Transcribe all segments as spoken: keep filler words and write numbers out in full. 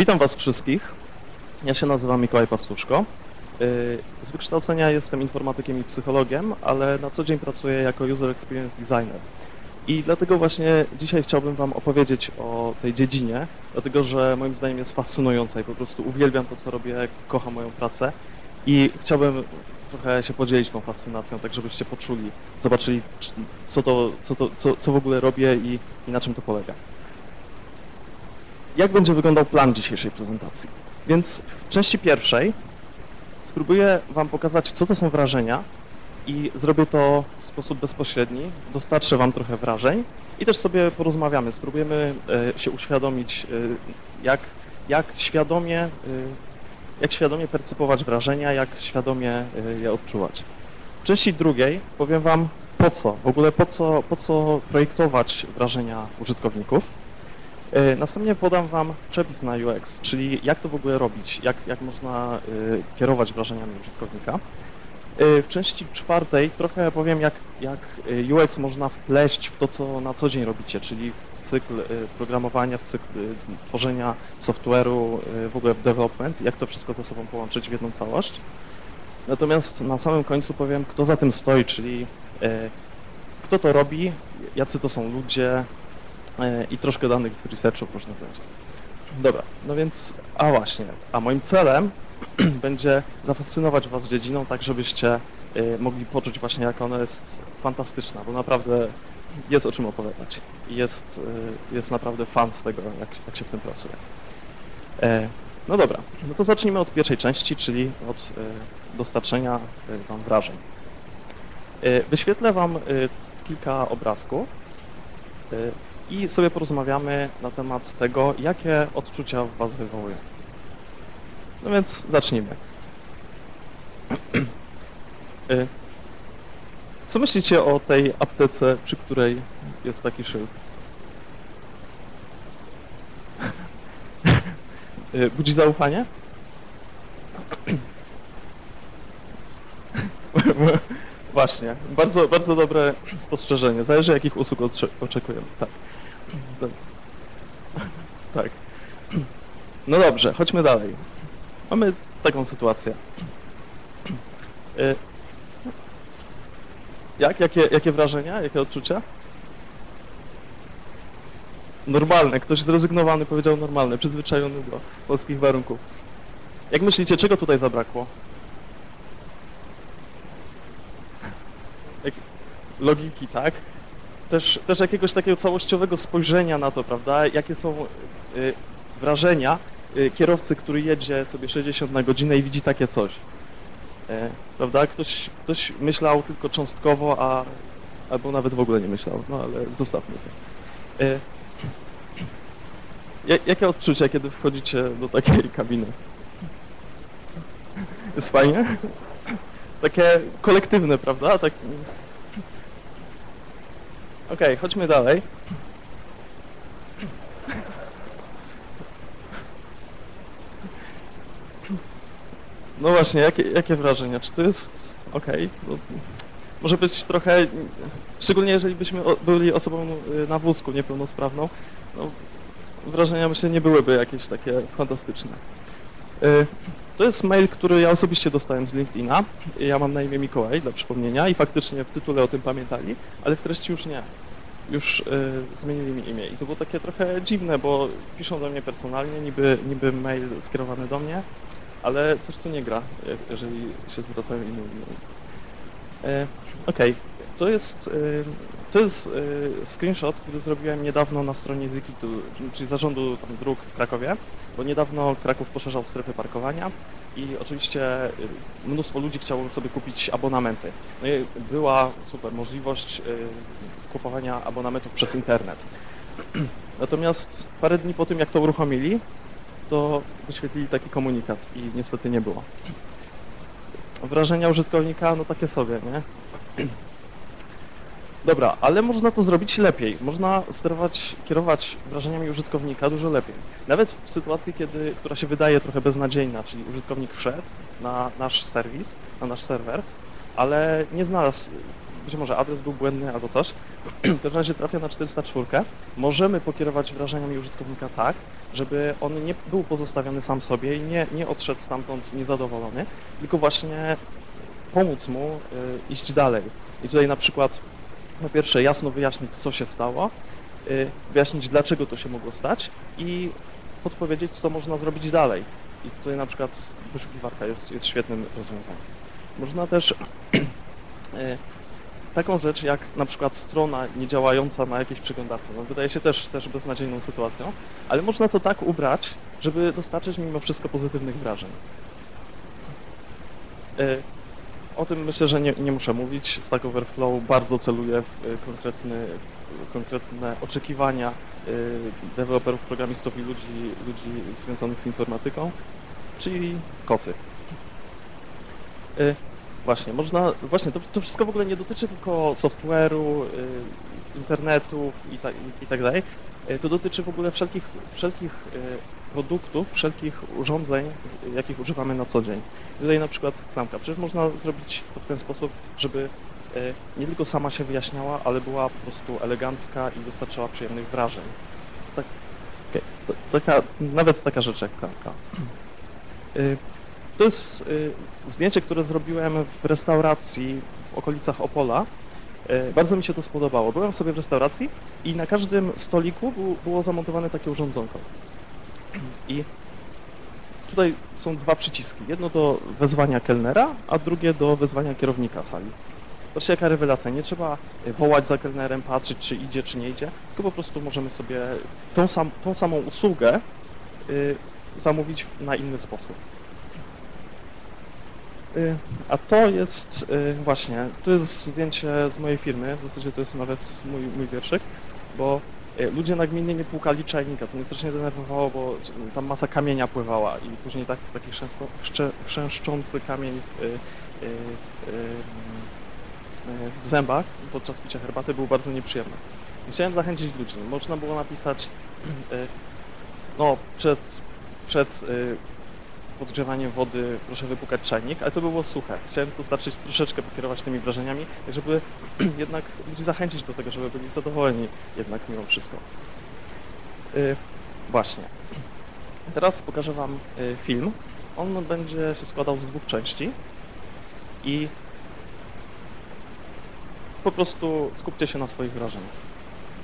Witam Was wszystkich. Ja się nazywam Mikołaj Pastuszko. Z wykształcenia jestem informatykiem i psychologiem, ale na co dzień pracuję jako User Experience Designer. I dlatego właśnie dzisiaj chciałbym Wam opowiedzieć o tej dziedzinie, dlatego że moim zdaniem jest fascynująca i po prostu uwielbiam to, co robię, kocham moją pracę i chciałbym trochę się podzielić tą fascynacją, tak żebyście poczuli, zobaczyli, co, to, co, to, co, co w ogóle robię i, i na czym to polega. Jak będzie wyglądał plan dzisiejszej prezentacji? Więc w części pierwszej spróbuję Wam pokazać, co to są wrażenia i zrobię to w sposób bezpośredni, dostarczę Wam trochę wrażeń i też sobie porozmawiamy, spróbujemy się uświadomić, jak, jak, świadomie, jak świadomie percypować wrażenia, jak świadomie je odczuwać. W części drugiej powiem Wam, po co, w ogóle po co, po co projektować wrażenia użytkowników. Następnie podam Wam przepis na U X, czyli jak to w ogóle robić, jak, jak można kierować wrażeniami użytkownika. W części czwartej trochę powiem, jak, jak U X można wpleść w to, co na co dzień robicie, czyli w cykl programowania, w cykl tworzenia software'u, w ogóle w development, jak to wszystko ze sobą połączyć w jedną całość. Natomiast na samym końcu powiem, kto za tym stoi, czyli kto to robi, jacy to są ludzie, i troszkę danych z researchu można powiedzieć. Dobra, no więc, a właśnie, a moim celem będzie zafascynować Was dziedziną, tak żebyście y, mogli poczuć właśnie, jak ona jest fantastyczna, bo naprawdę jest o czym opowiadać i jest, y, jest naprawdę fan z tego, jak, jak się w tym pracuje. E, no dobra, no to zacznijmy od pierwszej części, czyli od y, dostarczenia y, Wam wrażeń. Y, wyświetlę Wam y, kilka obrazków, y, i sobie porozmawiamy na temat tego, jakie odczucia w Was wywołuje. No więc zacznijmy. Co myślicie o tej aptece, przy której jest taki szyld? Budzi zaufanie? Właśnie, bardzo, bardzo dobre spostrzeżenie. Zależy, jakich usług oczekujemy. Tak. Tak. No dobrze, chodźmy dalej. Mamy taką sytuację. Jak? Jakie, jakie wrażenia? Jakie odczucia? Normalne. Ktoś zrezygnowany powiedział normalne, przyzwyczajony do polskich warunków. Jak myślicie, czego tutaj zabrakło? Jak... Logiki, tak? Też, też jakiegoś takiego całościowego spojrzenia na to, prawda? Jakie są y, wrażenia y, kierowcy, który jedzie sobie sześćdziesiąt na godzinę i widzi takie coś. Y, prawda? Ktoś, ktoś myślał tylko cząstkowo, a albo nawet w ogóle nie myślał, no ale zostawmy to. Y, jakie odczucia, kiedy wchodzicie do takiej kabiny? Jest fajnie? Takie kolektywne, prawda? Tak... Okej, okay, chodźmy dalej. No właśnie, jakie, jakie wrażenia? Czy to jest okej? Okay? Może być trochę, szczególnie jeżeli byśmy byli osobą na wózku niepełnosprawną, no, wrażenia myślę nie byłyby jakieś takie fantastyczne. To jest mail, który ja osobiście dostałem z LinkedIna. Ja mam na imię Mikołaj, dla przypomnienia, i faktycznie w tytule o tym pamiętali, ale w treści już nie. Już y, zmienili mi imię i to było takie trochę dziwne, bo piszą do mnie personalnie, niby, niby mail skierowany do mnie, ale coś tu nie gra, jeżeli się zwracają innymi. E, Okej, okay. to jest, y, to jest y, screenshot, który zrobiłem niedawno na stronie Zikitu, czyli Zarządu tam, Dróg w Krakowie, bo niedawno Kraków poszerzał strefy parkowania i oczywiście mnóstwo ludzi chciało sobie kupić abonamenty. No i była super możliwość y, kupowania abonamentów przez internet. Natomiast parę dni po tym, jak to uruchomili, to wyświetlili taki komunikat i niestety nie było. Wrażenia użytkownika, no takie sobie, nie? Dobra, ale można to zrobić lepiej. Można sterować, kierować wrażeniami użytkownika dużo lepiej. Nawet w sytuacji, kiedy, która się wydaje trochę beznadziejna, czyli użytkownik wszedł na nasz serwis, na nasz serwer, ale nie znalazł być może adres był błędny albo coś, w każdym razie trafia na czterysta cztery. Możemy pokierować wrażeniami użytkownika tak, żeby on nie był pozostawiony sam sobie i nie, nie odszedł stamtąd niezadowolony, tylko właśnie pomóc mu y, iść dalej. I tutaj na przykład po pierwsze jasno wyjaśnić, co się stało, y, wyjaśnić, dlaczego to się mogło stać i podpowiedzieć, co można zrobić dalej. I tutaj na przykład wyszukiwarka jest, jest świetnym rozwiązaniem. Można też y, taką rzecz jak na przykład strona niedziałająca na jakiejś przeglądarce. No, wydaje się też, też beznadziejną sytuacją, ale można to tak ubrać, żeby dostarczyć mimo wszystko pozytywnych wrażeń. Y, O tym myślę, że nie, nie muszę mówić. Stack Overflow bardzo celuje w, konkretny, w konkretne oczekiwania y, deweloperów, programistów i ludzi, ludzi związanych z informatyką, czyli koty. Y, właśnie, można, właśnie to, to wszystko w ogóle nie dotyczy tylko software'u, y, internetów i tak, i tak dalej. Y, to dotyczy w ogóle wszelkich, wszelkich y, produktów, wszelkich urządzeń, jakich używamy na co dzień. Tutaj na przykład klamka. Przecież można zrobić to w ten sposób, żeby nie tylko sama się wyjaśniała, ale była po prostu elegancka i dostarczała przyjemnych wrażeń. Tak, okay. to, taka, nawet taka rzecz jak klamka. To jest zdjęcie, które zrobiłem w restauracji w okolicach Opola. Bardzo mi się to spodobało. Byłem sobie w restauracji i na każdym stoliku było zamontowane takie urządzonko. I tutaj są dwa przyciski. Jedno do wezwania kelnera, a drugie do wezwania kierownika sali. Zobaczcie, jaka rewelacja. Nie trzeba wołać za kelnerem, patrzeć, czy idzie, czy nie idzie, tylko po prostu możemy sobie tą, sam, tą samą usługę y, zamówić na inny sposób. Y, a to jest y, właśnie, to jest zdjęcie z mojej firmy, w zasadzie to jest nawet mój, mój wierszyk, bo ludzie nagminnie nie płukali czajnika, co mnie strasznie denerwowało, bo tam masa kamienia pływała i później tak, taki chrzęszczący kamień w, w, w zębach podczas picia herbaty był bardzo nieprzyjemny. I chciałem zachęcić ludzi. Można było napisać, no przed, przed podgrzewaniem wody proszę wypłukać czajnik, ale to było suche. Chciałem to starczyć troszeczkę pokierować tymi wrażeniami, tak żeby jednak ludzi zachęcić do tego, żeby byli zadowoleni jednak mimo wszystko. Yy, właśnie. Teraz pokażę Wam yy, film. On będzie się składał z dwóch części i po prostu skupcie się na swoich wrażeniach.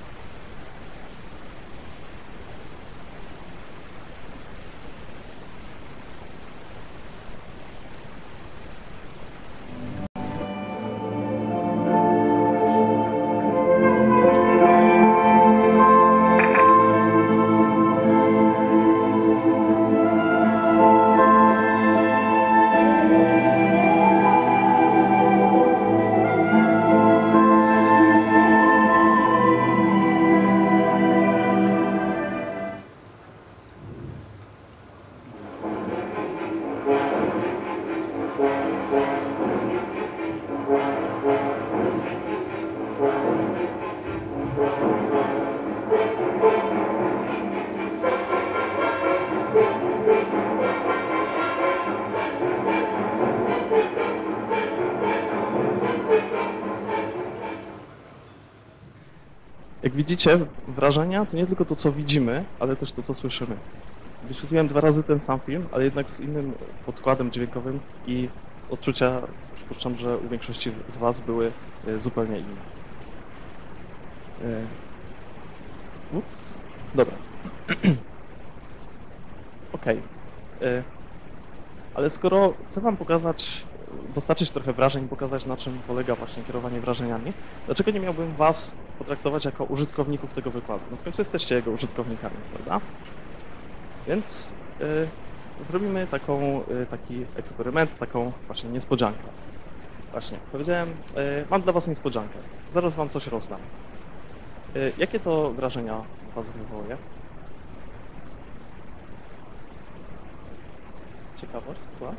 Jak widzicie, wrażenia to nie tylko to, co widzimy, ale też to, co słyszymy. Wyświetliłem dwa razy ten sam film, ale jednak z innym podkładem dźwiękowym i odczucia, przypuszczam, że u większości z Was były zupełnie inne. Ups. Dobra. Okej. Okay. Ale skoro chcę Wam pokazać, dostarczyć trochę wrażeń, pokazać, na czym polega właśnie kierowanie wrażeniami, dlaczego nie miałbym Was potraktować jako użytkowników tego wykładu? No w końcu jesteście jego użytkownikami, prawda? Więc y, zrobimy taką, y, taki eksperyment, taką właśnie niespodziankę. Właśnie, powiedziałem, y, mam dla Was niespodziankę. Zaraz Wam coś rozdam. Y, jakie to wrażenia Was wywołuje? Ciekawość? Słucham?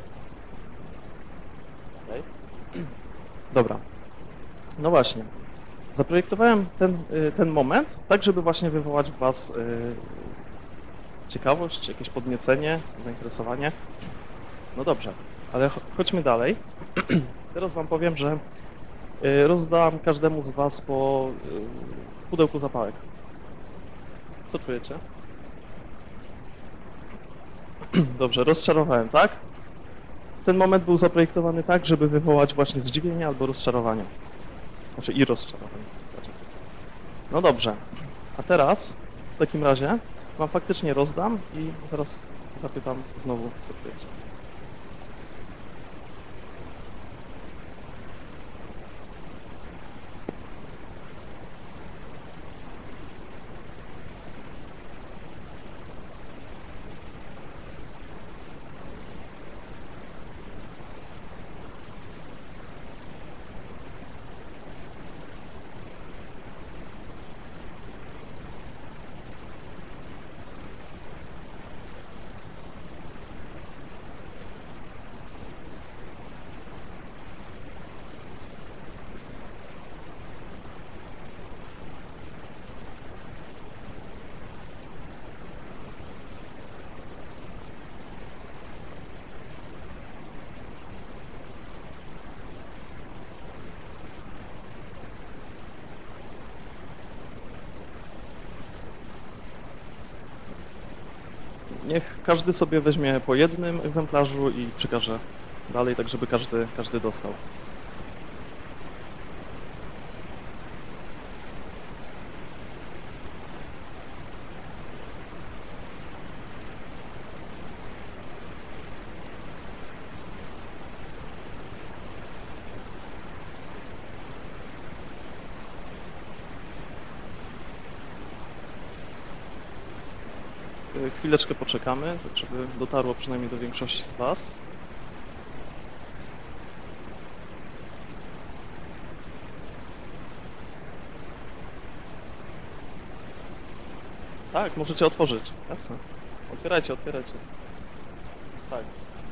Okay. Dobra. No właśnie. Zaprojektowałem ten, ten moment tak, żeby właśnie wywołać w Was ciekawość, jakieś podniecenie, zainteresowanie. No dobrze, ale chodźmy dalej. Teraz Wam powiem, że Y, Rozdam każdemu z was po y, pudełku zapałek. Co czujecie? Dobrze, rozczarowałem, tak? Ten moment był zaprojektowany tak, żeby wywołać właśnie zdziwienie albo rozczarowanie. Znaczy i rozczarowanie. No dobrze. A teraz w takim razie wam faktycznie rozdam i zaraz zapytam znowu, co czujecie. Niech każdy sobie weźmie po jednym egzemplarzu i przekaże dalej, tak żeby każdy, każdy dostał. Y, Chwileczkę poczekamy, tak żeby dotarło przynajmniej do większości z was. Tak, możecie otworzyć. Jasne. Otwierajcie, otwierajcie. Tak.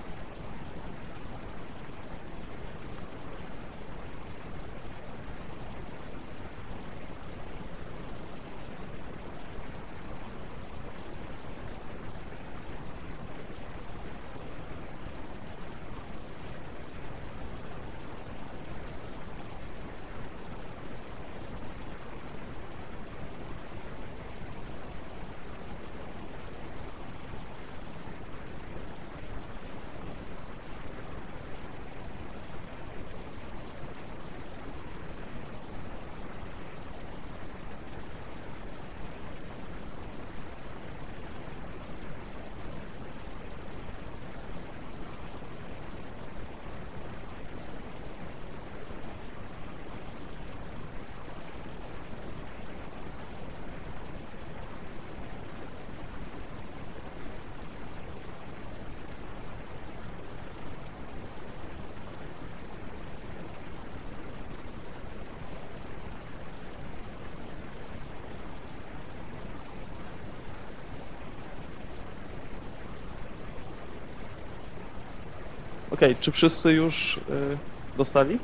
Okej, czy wszyscy już y, dostali?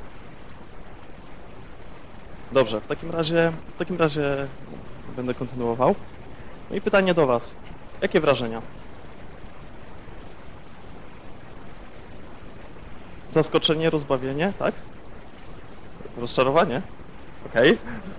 Dobrze, w takim razie, w takim razie będę kontynuował. No i pytanie do was. Jakie wrażenia? Zaskoczenie, rozbawienie, tak? Rozczarowanie? Okej.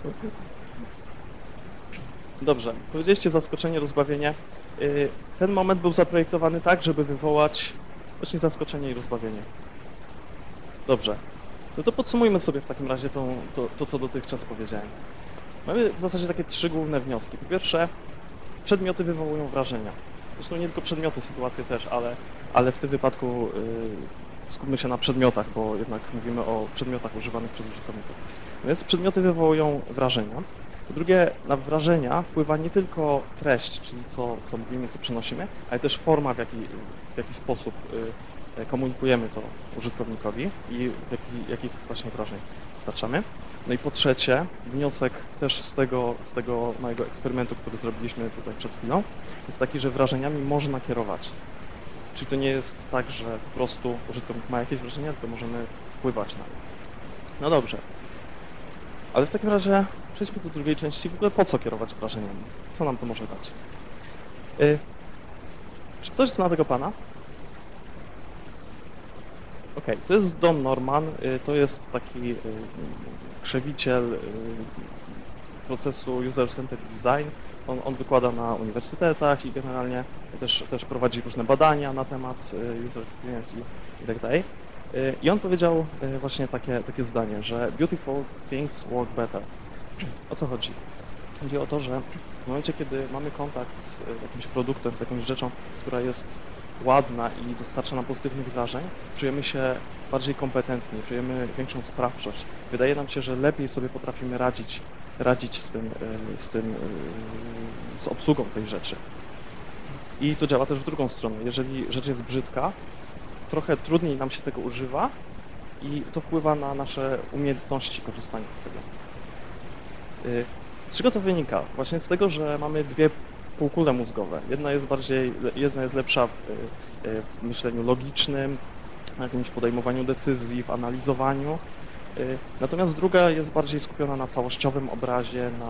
Dobrze, powiedzieliście zaskoczenie, rozbawienie. Y, Ten moment był zaprojektowany tak, żeby wywołać właśnie zaskoczenie i rozbawienie. Dobrze. No to podsumujmy sobie w takim razie tą, to, to, co dotychczas powiedziałem. Mamy w zasadzie takie trzy główne wnioski. Po pierwsze, przedmioty wywołują wrażenia. Zresztą nie tylko przedmioty, sytuacje też, ale, ale w tym wypadku yy, skupmy się na przedmiotach, bo jednak mówimy o przedmiotach używanych przez użytkowników. Więc przedmioty wywołują wrażenia. Po drugie, na wrażenia wpływa nie tylko treść, czyli co, co mówimy, co przenosimy, ale też forma, w jaki, w jaki sposób yy, komunikujemy to użytkownikowi i w jaki, jakich właśnie wrażeń dostarczamy. No i po trzecie, wniosek też z tego, z tego małego eksperymentu, który zrobiliśmy tutaj przed chwilą, jest taki, że wrażeniami można kierować. Czyli to nie jest tak, że po prostu użytkownik ma jakieś wrażenia, tylko możemy wpływać na nie. No dobrze. Ale w takim razie przejdźmy do drugiej części. W ogóle po co kierować wrażeniami? Co nam to może dać? Yy, czy ktoś zna tego pana? Ok, Okej, to jest Don Norman, y, to jest taki y, krzewiciel y, procesu User-Centered Design. On, on wykłada na uniwersytetach i generalnie też, też prowadzi różne badania na temat y, user experience i, i tak dalej. Y, I on powiedział y, właśnie takie, takie zdanie, że beautiful things work better. O co chodzi? Chodzi o to, że w momencie, kiedy mamy kontakt z jakimś produktem, z jakąś rzeczą, która jest ładna i dostarcza nam pozytywnych wrażeń, czujemy się bardziej kompetentni, czujemy większą sprawczość. Wydaje nam się, że lepiej sobie potrafimy radzić, radzić z tym, y, z tym, y, z obsługą tej rzeczy. I to działa też w drugą stronę. Jeżeli rzecz jest brzydka, trochę trudniej nam się tego używa i to wpływa na nasze umiejętności korzystania z tego. Y, Z czego to wynika? Właśnie z tego, że mamy dwie półkule mózgowe. Jedna jest bardziej, jedna jest lepsza w, w myśleniu logicznym, w jakimś podejmowaniu decyzji, w analizowaniu. Natomiast druga jest bardziej skupiona na całościowym obrazie, na,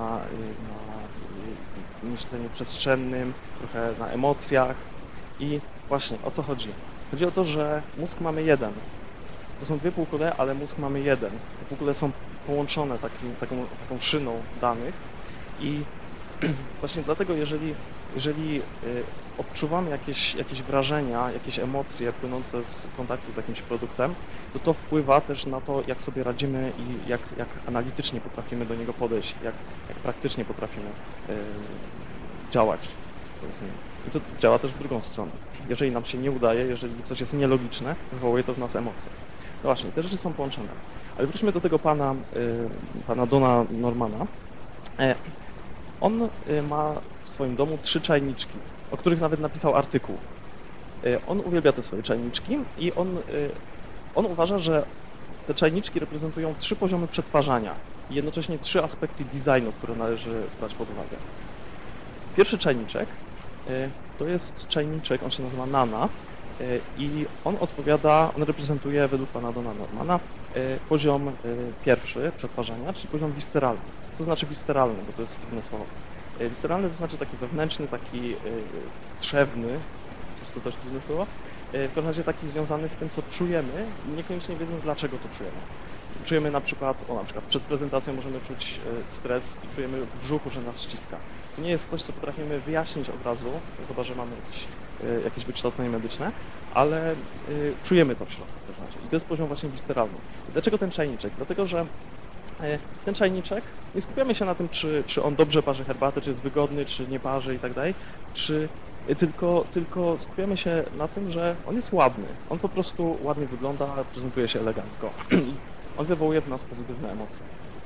na myśleniu przestrzennym, trochę na emocjach. I właśnie o co chodzi? Chodzi o to, że mózg mamy jeden. To są dwie półkule, ale mózg mamy jeden. Te półkule są połączone takim, taką, taką szyną danych i właśnie dlatego, jeżeli, jeżeli odczuwamy jakieś, jakieś wrażenia, jakieś emocje płynące z kontaktu z jakimś produktem, to to wpływa też na to, jak sobie radzimy i jak, jak analitycznie potrafimy do niego podejść, jak, jak praktycznie potrafimy yy, działać z nim. I to działa też w drugą stronę. Jeżeli nam się nie udaje, jeżeli coś jest nielogiczne, wywołuje to w nas emocje. No właśnie, te rzeczy są połączone. Ale wróćmy do tego pana, yy, pana Dona Normana. E, on y, ma w swoim domu trzy czajniczki, o których nawet napisał artykuł. Y, on uwielbia te swoje czajniczki i on, y, on uważa, że te czajniczki reprezentują trzy poziomy przetwarzania i jednocześnie trzy aspekty designu, które należy brać pod uwagę. Pierwszy czajniczek y, to jest czajniczek, on się nazywa Nana y, i on odpowiada, on reprezentuje według pana Dona Normana y, poziom y, pierwszy przetwarzania, czyli poziom visceralny. Co znaczy visceralny, bo to jest trudne słowo. Visceralny to znaczy taki wewnętrzny, taki yy, trzewny, czy to też trudne słowo, yy, w każdym razie taki związany z tym, co czujemy, niekoniecznie wiedząc, dlaczego to czujemy. Czujemy na przykład, o na przykład przed prezentacją możemy czuć yy, stres i czujemy w brzuchu, że nas ściska. To nie jest coś, co potrafimy wyjaśnić od razu, chyba że mamy jakieś, yy, jakieś wykształcenie medyczne, ale yy, czujemy to w środku w każdym razie. I to jest poziom właśnie visceralny. I dlaczego ten czajniczek? Dlatego, że ten czajniczek, nie skupiamy się na tym, czy, czy on dobrze parzy herbatę, czy jest wygodny, czy nie parzy i tak dalej, czy tylko, tylko skupiamy się na tym, że on jest ładny. On po prostu ładnie wygląda, prezentuje się elegancko. On wywołuje w nas pozytywne emocje.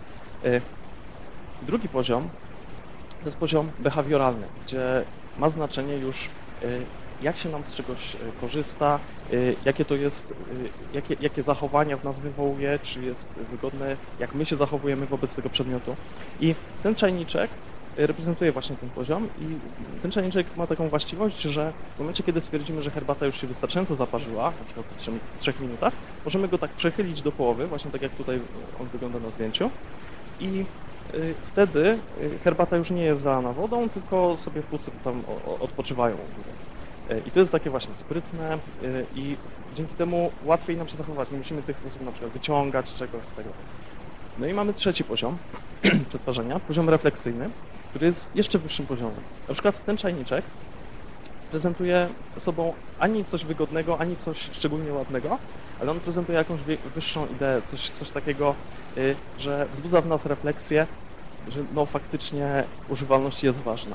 Drugi poziom to jest poziom behawioralny, gdzie ma znaczenie już jak się nam z czegoś korzysta, jakie to jest, jakie, jakie zachowania w nas wywołuje, czy jest wygodne, jak my się zachowujemy wobec tego przedmiotu. I ten czajniczek reprezentuje właśnie ten poziom i ten czajniczek ma taką właściwość, że w momencie, kiedy stwierdzimy, że herbata już się wystarczająco zaparzyła, na przykład po trzech minutach, możemy go tak przechylić do połowy, właśnie tak jak tutaj on wygląda na zdjęciu i wtedy herbata już nie jest zalana wodą, tylko sobie płucy tam odpoczywają. I to jest takie właśnie sprytne i dzięki temu łatwiej nam się zachować. Nie musimy tych fusów na przykład wyciągać, czegoś tego. No i mamy trzeci poziom przetwarzania, poziom refleksyjny, który jest jeszcze wyższym poziomem. Na przykład ten czajniczek prezentuje sobą ani coś wygodnego, ani coś szczególnie ładnego, ale on prezentuje jakąś wyższą ideę, coś, coś takiego, że wzbudza w nas refleksję, że no faktycznie używalność jest ważna.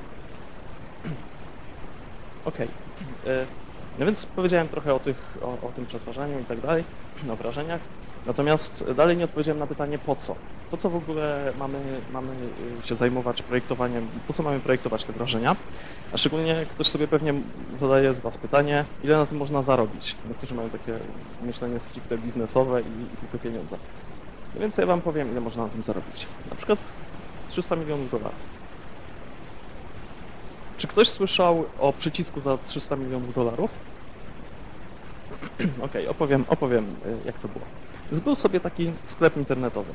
Okej, okay. No więc powiedziałem trochę o, tych, o, o tym przetwarzaniu i tak dalej, o wrażeniach, natomiast dalej nie odpowiedziałem na pytanie po co. Po co w ogóle mamy, mamy się zajmować projektowaniem, po co mamy projektować te wrażenia, a szczególnie ktoś sobie pewnie zadaje z Was pytanie, ile na tym można zarobić. Niektórzy mają takie myślenie stricte biznesowe i, i tylko pieniądze. No więc ja Wam powiem, ile można na tym zarobić. Na przykład trzysta milionów dolarów. Czy ktoś słyszał o przycisku za trzysta milionów dolarów? Okej, okay, opowiem, opowiem jak to było. Był sobie taki sklep internetowy.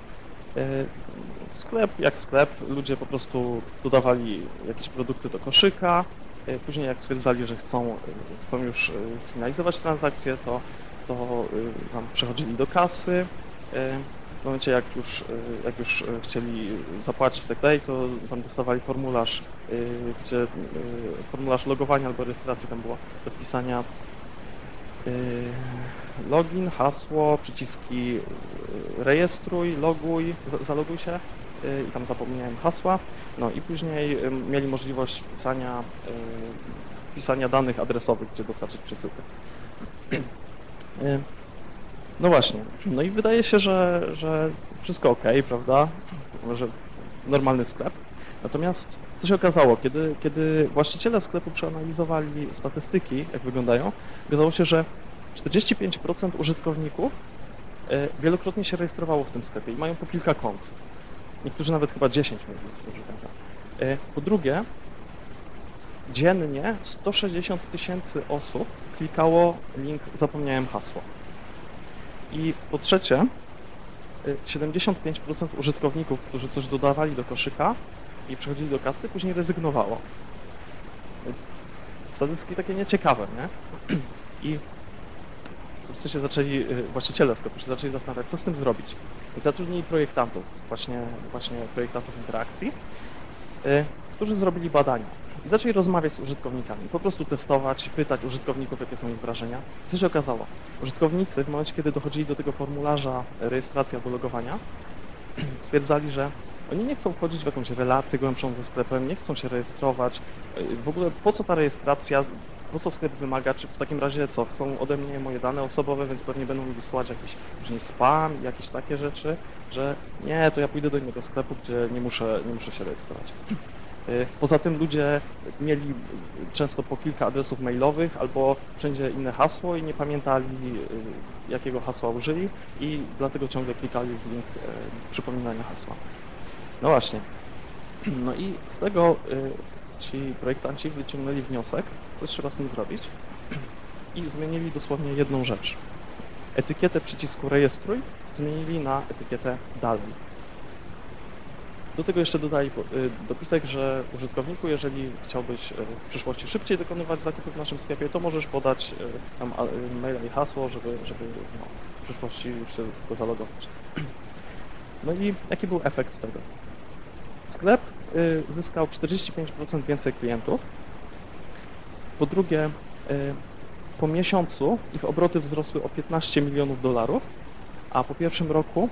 Sklep jak sklep, ludzie po prostu dodawali jakieś produkty do koszyka, później jak stwierdzali, że chcą, chcą już sfinalizować transakcję, to to tam przechodzili do kasy. W momencie jak już, jak już chcieli zapłacić i tak dalej, to tam dostawali formularz, gdzie formularz logowania albo rejestracji, tam było do wpisania login, hasło, przyciski rejestruj, loguj, zaloguj się i tam zapomniałem hasła. No i później mieli możliwość wpisania, wpisania danych adresowych, gdzie dostarczyć przesyłkę. No właśnie, no i wydaje się, że, że wszystko ok, prawda, że normalny sklep. Natomiast co się okazało, kiedy, kiedy właściciele sklepu przeanalizowali statystyki, jak wyglądają, okazało się, że czterdzieści pięć procent użytkowników wielokrotnie się rejestrowało w tym sklepie i mają po kilka kont. Niektórzy nawet chyba dziesięć mieli. Po drugie, dziennie sto sześćdziesiąt tysięcy osób klikało link zapomniałem hasło. I po trzecie, siedemdziesiąt pięć procent użytkowników, którzy coś dodawali do koszyka i przechodzili do kasy, później rezygnowało. Statystyki takie nieciekawe, nie? I wszyscy się zaczęli, właściciele sklepu się zaczęli zastanawiać, co z tym zrobić. I zatrudnili projektantów, właśnie, właśnie projektantów interakcji, którzy zrobili badania. I zaczęli rozmawiać z użytkownikami, po prostu testować, pytać użytkowników, jakie są ich wrażenia. Co się okazało? Użytkownicy w momencie, kiedy dochodzili do tego formularza rejestracji albo logowania, stwierdzali, że oni nie chcą wchodzić w jakąś relację głębszą ze sklepem, nie chcą się rejestrować. W ogóle po co ta rejestracja, po co sklep wymaga, czy w takim razie co, chcą ode mnie moje dane osobowe, więc pewnie będą mi wysyłać jakiś później spam, jakieś takie rzeczy, że nie, to ja pójdę do innego sklepu, gdzie nie muszę, nie muszę się rejestrować. Poza tym ludzie mieli często po kilka adresów mailowych albo wszędzie inne hasło i nie pamiętali, jakiego hasła użyli i dlatego ciągle klikali w link przypominania hasła. No właśnie. No i z tego ci projektanci wyciągnęli wniosek, co trzeba z tym zrobić i zmienili dosłownie jedną rzecz. Etykietę przycisku rejestruj zmienili na etykietę dalej. Do tego jeszcze dodali dopisek, że użytkowniku, jeżeli chciałbyś w przyszłości szybciej dokonywać zakupów w naszym sklepie, to możesz podać tam maila i hasło, żeby, żeby no, w przyszłości już się tylko zalogować. No i jaki był efekt tego? Sklep zyskał czterdzieści pięć procent więcej klientów. Po drugie, po miesiącu ich obroty wzrosły o piętnaście milionów dolarów, a po pierwszym roku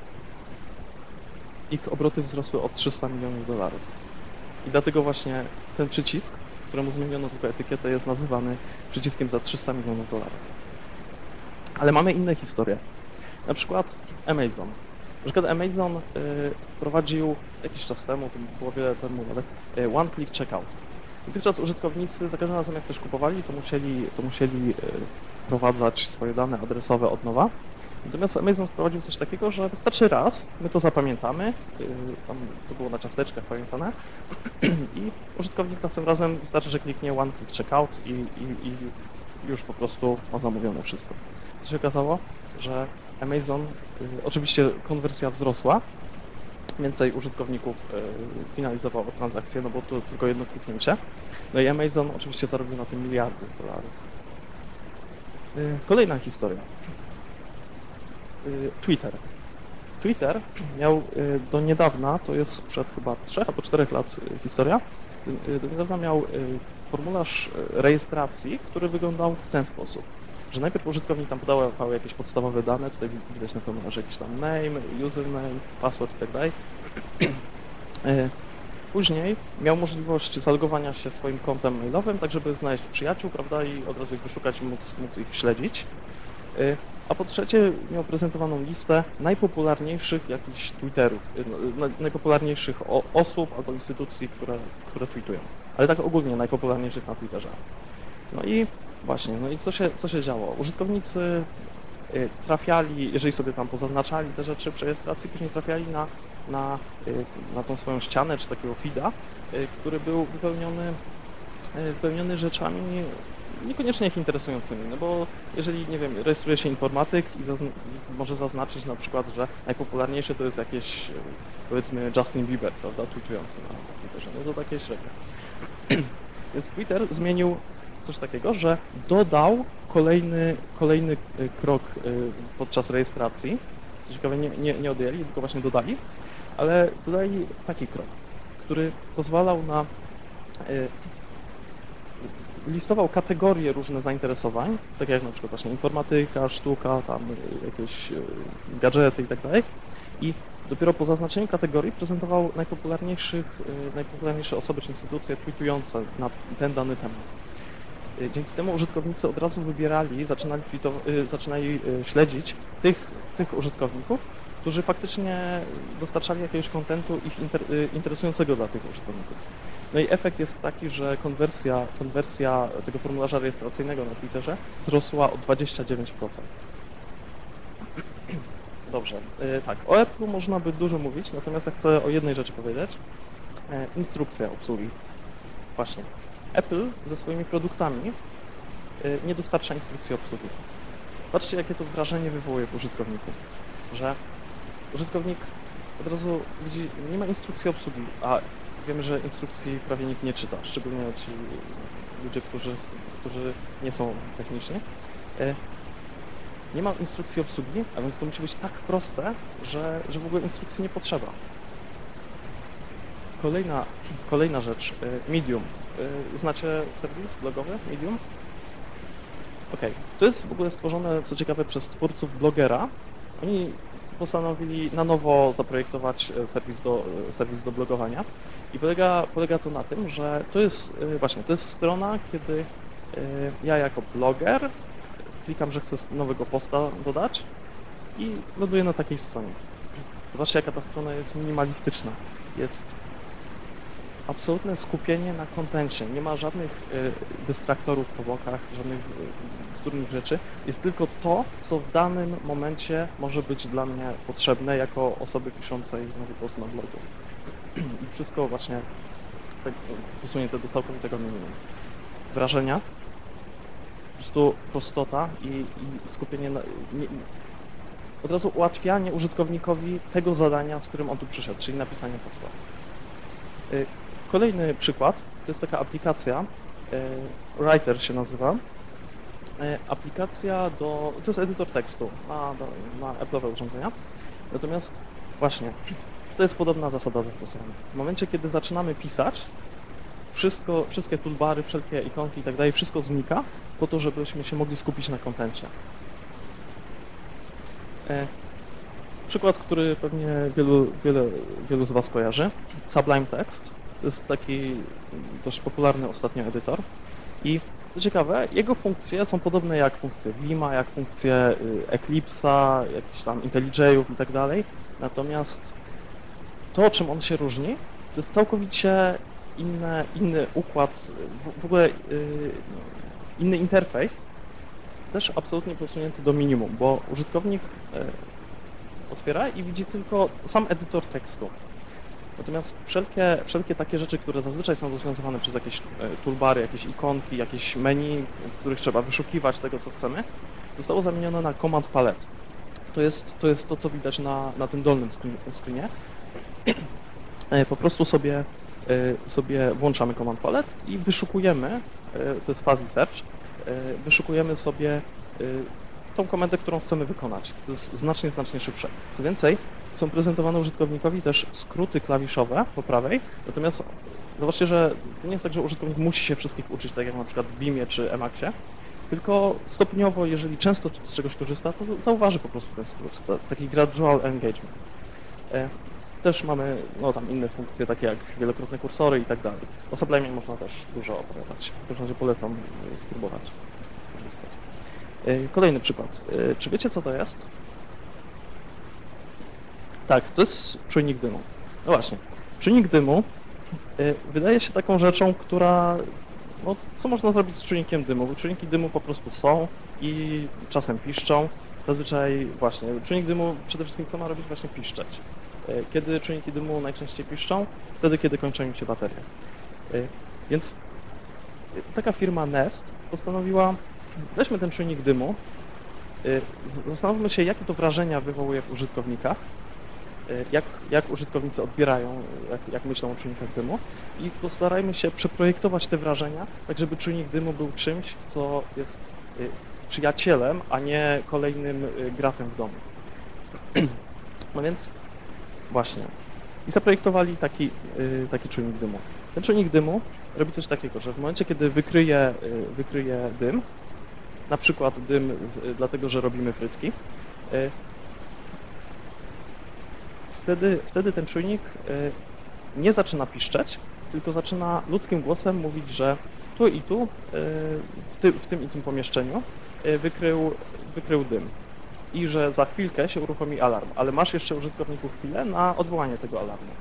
ich obroty wzrosły o trzysta milionów dolarów. I dlatego właśnie ten przycisk, któremu zmieniono tylko etykietę, jest nazywany przyciskiem za trzysta milionów dolarów. Ale mamy inne historie. Na przykład Amazon. Na przykład Amazon y, prowadził jakiś czas temu, to było wiele temu nawet, y, One Click Checkout. Dotychczas użytkownicy za każdym razem jak coś kupowali, to musieli, to musieli y, wprowadzać swoje dane adresowe od nowa. Natomiast Amazon wprowadził coś takiego, że wystarczy raz, my to zapamiętamy, yy, tam to było na ciasteczkach pamiętane i użytkownik następnym razem wystarczy, że kliknie One Click Checkout i, i, i już po prostu ma zamówione wszystko. Co się okazało, że Amazon, yy, oczywiście konwersja wzrosła, więcej użytkowników yy, finalizowało transakcję, no bo to tylko jedno kliknięcie. No i Amazon oczywiście zarobił na tym miliardy dolarów. Yy, kolejna historia. Twitter. Twitter miał do niedawna, to jest sprzed chyba trzech albo czterech lat historia, do niedawna miał formularz rejestracji, który wyglądał w ten sposób, że najpierw użytkownik tam podawał jakieś podstawowe dane, tutaj widać na formularzu jakiś tam name, username, password i tak dalej. Później miał możliwość zalogowania się swoim kontem mailowym, tak żeby znaleźć przyjaciół, prawda, i od razu ich wyszukać i móc, móc ich śledzić. A po trzecie miał prezentowaną listę najpopularniejszych jakichś Twitterów, najpopularniejszych osób albo instytucji, które, które tweetują. Ale tak ogólnie najpopularniejszych na Twitterze. No i właśnie, no i co się, co się działo? Użytkownicy trafiali, jeżeli sobie tam pozaznaczali te rzeczy przy rejestracji, później trafiali na, na, na tą swoją ścianę czy takiego feeda, który był wypełniony, wypełniony rzeczami niekoniecznie ich interesującymi, no bo jeżeli, nie wiem, rejestruje się informatyk i zazn może zaznaczyć na przykład, że najpopularniejsze to jest jakieś, powiedzmy, Justin Bieber, prawda, tweetujący na Twitterze, no to takie średnie. Więc Twitter zmienił coś takiego, że dodał kolejny, kolejny y, krok y, podczas rejestracji. Co ciekawe, nie, nie, nie odjęli, tylko właśnie dodali, ale dodali taki krok, który pozwalał na y, listował kategorie różne zainteresowań, tak jak na przykład właśnie informatyka, sztuka, tam y, jakieś y, gadżety i tak dalej. I dopiero po zaznaczeniu kategorii prezentował najpopularniejszych, y, najpopularniejsze osoby czy instytucje tweetujące na ten dany temat. Y, Dzięki temu użytkownicy od razu wybierali, zaczynali, tweetow- y, zaczynali y, śledzić tych, tych użytkowników, którzy faktycznie dostarczali jakiegoś kontentu ich inter, y, interesującego dla tych użytkowników. No i efekt jest taki, że konwersja, konwersja tego formularza rejestracyjnego na Twitterze wzrosła o dwadzieścia dziewięć procent. Dobrze, y, tak, o Apple'u można by dużo mówić, natomiast ja chcę o jednej rzeczy powiedzieć. E, Instrukcja obsługi. Właśnie. Apple ze swoimi produktami y, nie dostarcza instrukcji obsługi. Patrzcie, jakie to wrażenie wywołuje w użytkowniku, że użytkownik od razu widzi, nie ma instrukcji obsługi, a wiemy, że instrukcji prawie nikt nie czyta, szczególnie ci ludzie, którzy, którzy nie są techniczni. E, Nie ma instrukcji obsługi, a więc to musi być tak proste, że, że w ogóle instrukcji nie potrzeba. Kolejna, kolejna rzecz, y, Medium. Y, Znacie serwis blogowy Medium? Ok, to jest w ogóle stworzone, co ciekawe, przez twórców blogera. Oni postanowili na nowo zaprojektować e, serwis do, e, serwis do blogowania i polega, polega to na tym, że to jest e, właśnie, to jest strona, kiedy e, ja jako bloger klikam, że chcę nowego posta dodać i ląduję na takiej stronie. Zobaczcie, jaka ta strona jest minimalistyczna. Jest absolutne skupienie na kontencie. Nie ma żadnych y, dystraktorów po bokach, żadnych y, wtórnych rzeczy. Jest tylko to, co w danym momencie może być dla mnie potrzebne jako osoby piszącej nowy post na blogu. I wszystko właśnie tak usunięte do całkowitego minimum. Wrażenia, po prostu prostota i, i skupienie na... Nie, od razu ułatwianie użytkownikowi tego zadania, z którym on tu przyszedł, czyli napisanie posta. Y, Kolejny przykład, to jest taka aplikacja, y, Writer się nazywa. Y, Aplikacja do, to jest edytor tekstu na, do, na Apple'owe urządzenia. Natomiast właśnie, to jest podobna zasada zastosowania. W momencie, kiedy zaczynamy pisać, wszystko, wszystkie toolbary, wszelkie ikonki i tak dalej, wszystko znika po to, żebyśmy się mogli skupić na kontencie. Y, Przykład, który pewnie wielu, wiele, wielu z Was kojarzy, Sublime Text. To jest taki dość popularny ostatnio edytor i co ciekawe, jego funkcje są podobne jak funkcje Vima, jak funkcje Eclipse'a, jakichś tam IntelliJ'ów i tak dalej, natomiast to, czym on się różni, to jest całkowicie inne, inny układ, w, w ogóle yy, inny interfejs, też absolutnie posunięty do minimum, bo użytkownik yy, otwiera i widzi tylko sam edytor tekstu. Natomiast wszelkie, wszelkie takie rzeczy, które zazwyczaj są rozwiązywane przez jakieś toolbary, jakieś ikonki, jakieś menu, w których trzeba wyszukiwać tego, co chcemy, zostało zamienione na command palette. To jest to, jest to co widać na, na tym dolnym screenie. Po prostu sobie, sobie włączamy command palette i wyszukujemy, to jest fuzzy search, wyszukujemy sobie tą komendę, którą chcemy wykonać. To jest znacznie, znacznie szybsze. Co więcej, są prezentowane użytkownikowi też skróty klawiszowe po prawej, natomiast zobaczcie, że to nie jest tak, że użytkownik musi się wszystkich uczyć, tak jak na przykład w Vimie czy Emaxie, tylko stopniowo, jeżeli często z czegoś korzysta, to zauważy po prostu ten skrót, to, taki gradual engagement. E, też mamy no, tam inne funkcje, takie jak wielokrotne kursory i tak dalej. O Sublimie można też dużo opowiadać. W każdym razie polecam spróbować skorzystać. Kolejny przykład. Czy wiecie, co to jest? Tak, to jest czujnik dymu. No właśnie, czujnik dymu wydaje się taką rzeczą, która... No, co można zrobić z czujnikiem dymu? Bo czujniki dymu po prostu są i czasem piszczą. Zazwyczaj właśnie, czujnik dymu przede wszystkim co ma robić? Właśnie piszczeć. Kiedy czujniki dymu najczęściej piszczą? Wtedy, kiedy kończą im się baterie. Więc taka firma Nest postanowiła: weźmy ten czujnik dymu, zastanówmy się, jakie to wrażenia wywołuje w użytkownikach jak, jak użytkownicy odbierają, jak, jak myślą o czujnikach dymu i postarajmy się przeprojektować te wrażenia, tak żeby czujnik dymu był czymś, co jest przyjacielem, a nie kolejnym gratem w domu. No więc właśnie. I zaprojektowali taki, taki czujnik dymu. Ten czujnik dymu robi coś takiego, że w momencie, kiedy wykryje, wykryje dym, na przykład dym z, dlatego, że robimy frytki, wtedy, wtedy ten czujnik nie zaczyna piszczeć, tylko zaczyna ludzkim głosem mówić, że tu i tu, w, ty, w tym i tym pomieszczeniu wykrył, wykrył dym i że za chwilkę się uruchomi alarm, ale masz jeszcze użytkowniku chwilę na odwołanie tego alarmu.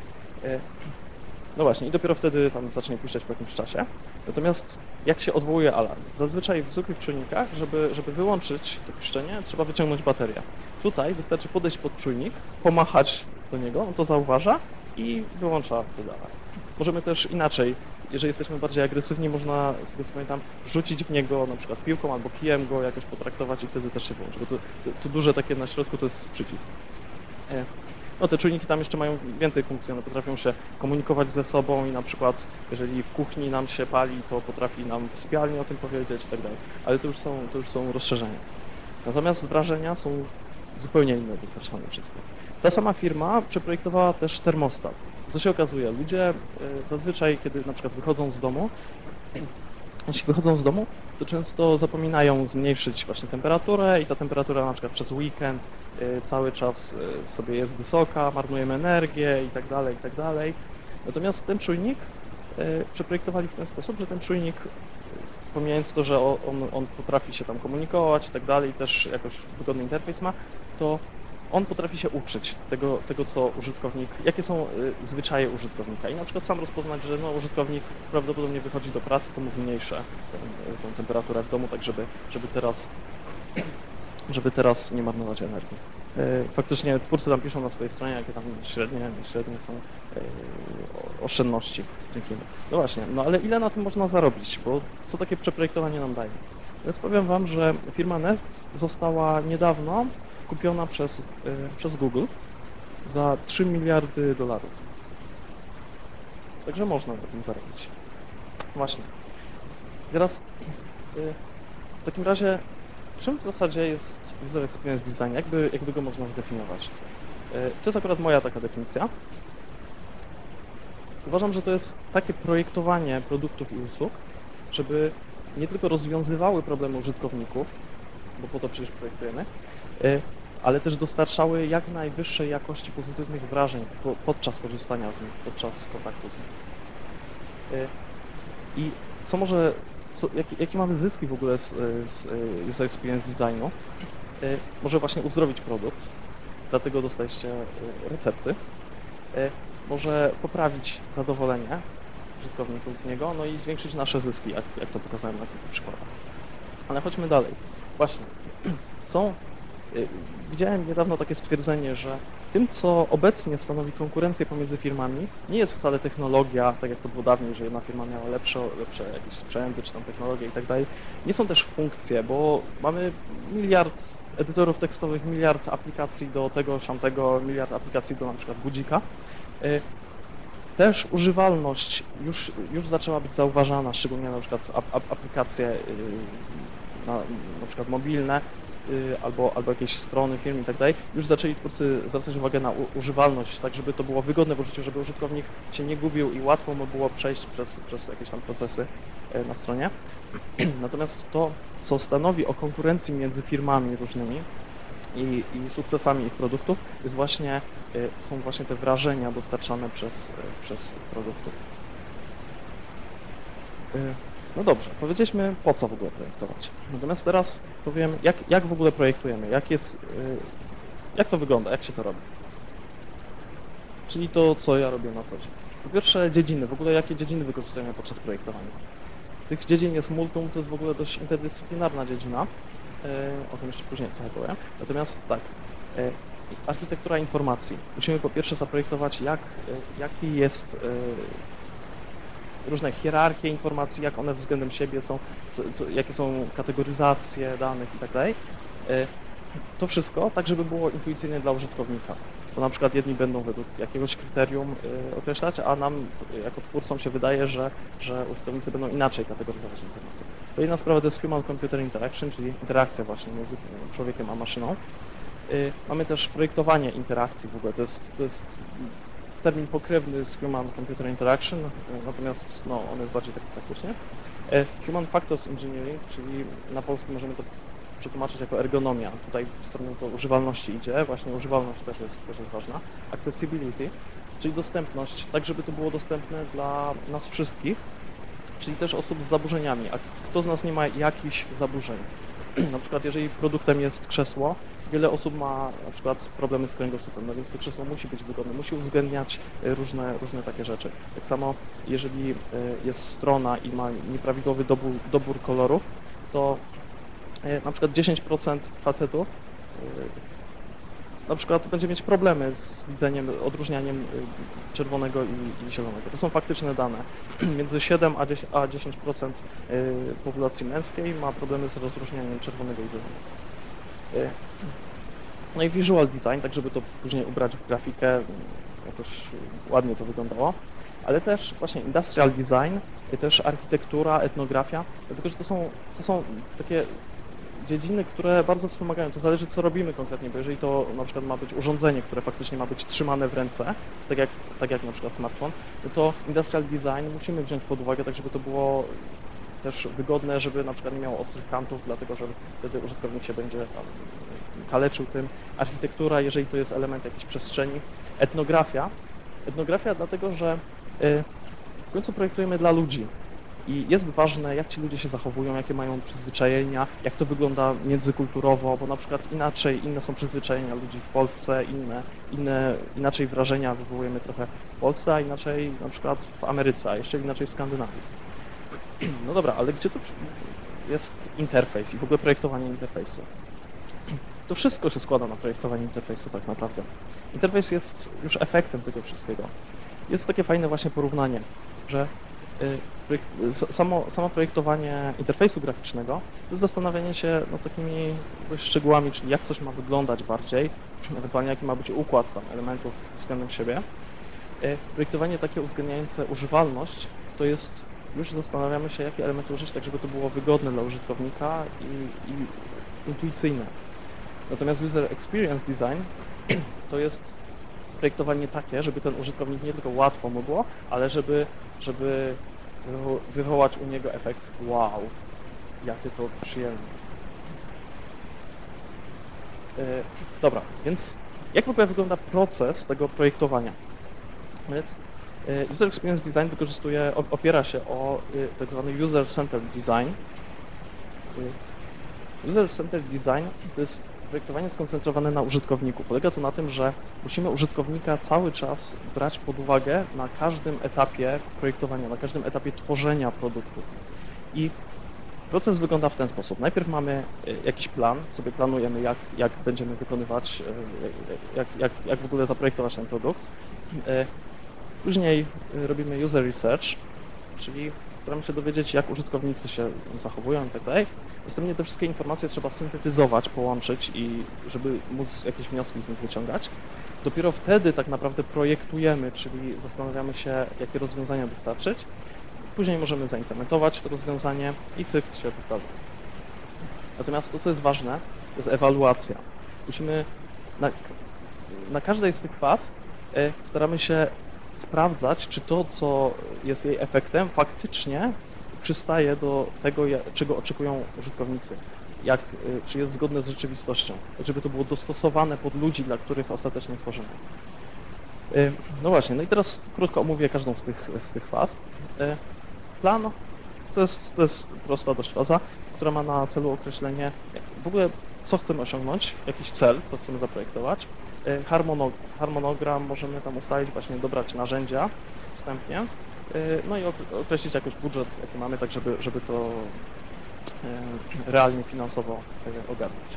No właśnie, i dopiero wtedy tam zacznie piszczeć po jakimś czasie. Natomiast jak się odwołuje alarm? Zazwyczaj w zwykłych czujnikach, żeby, żeby wyłączyć to piszczenie, trzeba wyciągnąć baterię. Tutaj wystarczy podejść pod czujnik, pomachać do niego, on to zauważa i wyłącza wtedy alarm. Możemy też inaczej, jeżeli jesteśmy bardziej agresywni, można, z tego co pamiętam, rzucić w niego na przykład piłką albo kijem go jakoś potraktować i wtedy też się wyłączy, bo to, to, to duże takie na środku to jest przycisk. No te czujniki tam jeszcze mają więcej funkcji, one potrafią się komunikować ze sobą i na przykład jeżeli w kuchni nam się pali, to potrafi nam w sypialni o tym powiedzieć i tak dalej, ale to już są, to już są rozszerzenia. Natomiast wrażenia są zupełnie inne dostarczane przez to. Ta sama firma przeprojektowała też termostat. Co się okazuje, ludzie zazwyczaj, kiedy na przykład wychodzą z domu, jeśli wychodzą z domu, to często zapominają zmniejszyć właśnie temperaturę i ta temperatura na przykład przez weekend cały czas sobie jest wysoka, marnujemy energię i tak dalej, i tak dalej. Natomiast ten czujnik przeprojektowali w ten sposób, że ten czujnik, pomijając to, że on, on potrafi się tam komunikować i tak dalej, też jakoś wygodny interfejs ma, to on potrafi się uczyć tego, tego, co użytkownik, jakie są zwyczaje użytkownika i na przykład sam rozpoznać, że no, użytkownik prawdopodobnie wychodzi do pracy, to mu zmniejszę tą, tą temperaturę w domu, tak żeby, żeby, teraz, żeby teraz nie marnować energii. Faktycznie twórcy tam piszą na swojej stronie, jakie tam średnie, średnie są oszczędności dzięki temu. No właśnie, no ale ile na tym można zarobić, bo co takie przeprojektowanie nam daje? Więc powiem Wam, że firma Nest została niedawno kupiona przez, przez Google za trzy miliardy dolarów. Także można na tym zarobić. Właśnie. Teraz w takim razie, czym w zasadzie jest User Experience Design? Jakby, jakby go można zdefiniować? To jest akurat moja taka definicja. Uważam, że to jest takie projektowanie produktów i usług, żeby nie tylko rozwiązywały problemy użytkowników, bo po to przecież projektujemy, ale też dostarczały jak najwyższej jakości pozytywnych wrażeń podczas korzystania z nich, podczas kontaktu z nich. I co może, co, jakie, jakie mamy zyski w ogóle z, z User Experience Designu? Może właśnie uzdrowić produkt, dlatego dostaliście recepty. Może poprawić zadowolenie użytkowników z niego, no i zwiększyć nasze zyski, jak, jak to pokazałem na kilku przykładach. Ale chodźmy dalej. Właśnie, są, widziałem niedawno takie stwierdzenie, że tym, co obecnie stanowi konkurencję pomiędzy firmami, nie jest wcale technologia, tak jak to było dawniej, że jedna firma miała lepsze, lepsze jakieś sprzęty, czy tam technologię i tak dalej. Nie są też funkcje, bo mamy miliard edytorów tekstowych, miliard aplikacji do tego, tamtego, miliard aplikacji do na przykład budzika. Też używalność już, już zaczęła być zauważana, szczególnie na przykład aplikacje na, na przykład mobilne albo, albo jakieś strony firm i tak dalej. Już zaczęli twórcy zwracać uwagę na u, używalność, tak żeby to było wygodne w użyciu, żeby użytkownik się nie gubił i łatwo mu było przejść przez, przez jakieś tam procesy na stronie. Natomiast to, co stanowi o konkurencji między firmami różnymi, I, i sukcesami ich produktów jest właśnie, są właśnie te wrażenia dostarczane przez, przez produktów. No dobrze, powiedzieliśmy po co w ogóle projektować. Natomiast teraz powiem, jak, jak w ogóle projektujemy, jak, jest, jak to wygląda, jak się to robi. Czyli to, co ja robię na co dzień. Po pierwsze dziedziny, w ogóle jakie dziedziny wykorzystujemy podczas projektowania. Tych dziedzin jest multum, to jest w ogóle dość interdyscyplinarna dziedzina. O tym jeszcze później trochę powiem. Natomiast tak, architektura informacji. Musimy po pierwsze zaprojektować, jak, jaki jest różne hierarchie informacji, jak one względem siebie są, co, co, jakie są kategoryzacje danych i tak dalej. To wszystko tak, żeby było intuicyjne dla użytkownika. bo na przykład jedni będą według jakiegoś kryterium y, określać, a nam y, jako twórcom się wydaje, że, że użytkownicy będą inaczej kategoryzować informacje. Kolejna sprawa to jest Human-Computer Interaction, czyli interakcja właśnie między y, człowiekiem a maszyną. Y, mamy też projektowanie interakcji w ogóle, to jest, to jest termin pokrewny z Human Computer Interaction, natomiast no, on jest bardziej taki praktycznie. Human Factors Engineering, czyli na polski możemy to przetłumaczyć jako ergonomia. Tutaj w stronę to używalności idzie, właśnie używalność też jest, też jest ważna. Accessibility, czyli dostępność, tak żeby to było dostępne dla nas wszystkich, czyli też osób z zaburzeniami. A kto z nas nie ma jakichś zaburzeń? Na przykład jeżeli produktem jest krzesło, wiele osób ma na przykład problemy z kręgosłupem, no więc to krzesło musi być wygodne, musi uwzględniać różne, różne takie rzeczy. Tak samo jeżeli jest strona i ma nieprawidłowy dobór, dobór kolorów, to na przykład dziesięć procent facetów na przykład będzie mieć problemy z widzeniem, odróżnianiem czerwonego i, i zielonego. To są faktyczne dane. Między siedem a dziesięć procent populacji męskiej ma problemy z rozróżnianiem czerwonego i zielonego. No i visual design, tak żeby to później ubrać w grafikę, jakoś ładnie to wyglądało, ale też właśnie industrial design, też architektura, etnografia, dlatego że to są, to są takie dziedziny, które bardzo wspomagają. To zależy, co robimy konkretnie, bo jeżeli to na przykład ma być urządzenie, które faktycznie ma być trzymane w ręce, tak jak, tak jak na przykład smartfon, no to industrial design musimy wziąć pod uwagę, tak żeby to było też wygodne, żeby na przykład nie miało ostrych kantów, dlatego że wtedy użytkownik się będzie tam kaleczył tym. Architektura, jeżeli to jest element jakiejś przestrzeni. Etnografia. Etnografia dlatego, że w końcu projektujemy dla ludzi. I jest ważne, jak ci ludzie się zachowują, jakie mają przyzwyczajenia, jak to wygląda międzykulturowo, bo na przykład inaczej, inne są przyzwyczajenia ludzi w Polsce, inne, inne, inaczej wrażenia wywołujemy trochę w Polsce, a inaczej na przykład w Ameryce, a jeszcze inaczej w Skandynawii. No dobra, ale gdzie tu jest interfejs i w ogóle projektowanie interfejsu? To wszystko się składa na projektowanie interfejsu tak naprawdę. Interfejs jest już efektem tego wszystkiego. Jest takie fajne właśnie porównanie, że Samo, samo projektowanie interfejsu graficznego to jest zastanawianie się nad takimi szczegółami, czyli jak coś ma wyglądać bardziej, ewentualnie jaki ma być układ tam elementów względem siebie. Projektowanie takie uwzględniające używalność to jest, już zastanawiamy się, jakie elementy użyć, tak żeby to było wygodne dla użytkownika i, i intuicyjne. Natomiast User Experience Design to jest projektowanie takie, żeby ten użytkownik nie tylko łatwo mu było, ale żeby, żeby wywołać u niego efekt wow, jakie to przyjemne. Yy, dobra, więc jak w ogóle wygląda proces tego projektowania? Więc yy, User Experience Design wykorzystuje, opiera się o yy, tak zwany User-Centered Design. Yy, User-Centered Design to jest projektowanie skoncentrowane na użytkowniku. Polega to na tym, że musimy użytkownika cały czas brać pod uwagę na każdym etapie projektowania, na każdym etapie tworzenia produktu. I proces wygląda w ten sposób. Najpierw mamy jakiś plan, sobie planujemy, jak, jak będziemy wykonywać, jak, jak, jak w ogóle zaprojektować ten produkt. Później robimy user research, czyli staramy się dowiedzieć, jak użytkownicy się zachowują i tak dalej. Następnie te wszystkie informacje trzeba syntetyzować, połączyć i żeby móc jakieś wnioski z nich wyciągać. Dopiero wtedy tak naprawdę projektujemy, czyli zastanawiamy się, jakie rozwiązania dostarczyć. Później możemy zaimplementować to rozwiązanie i cykl się powtarza. Natomiast to, co jest ważne, to jest ewaluacja. Musimy na, na każdej z tych faz staramy się sprawdzać, czy to, co jest jej efektem, faktycznie przystaje do tego, czego oczekują użytkownicy, jak, czy jest zgodne z rzeczywistością, tak żeby to było dostosowane pod ludzi, dla których ostatecznie tworzymy. No właśnie, no i teraz krótko omówię każdą z tych, z tych faz. Plan to jest, to jest prosta dość faza, która ma na celu określenie w ogóle, co chcemy osiągnąć, jakiś cel, co chcemy zaprojektować. Harmonogram możemy tam ustalić, właśnie dobrać narzędzia wstępnie, no i określić jakoś budżet, jaki mamy, tak żeby, żeby to realnie finansowo ogarnąć.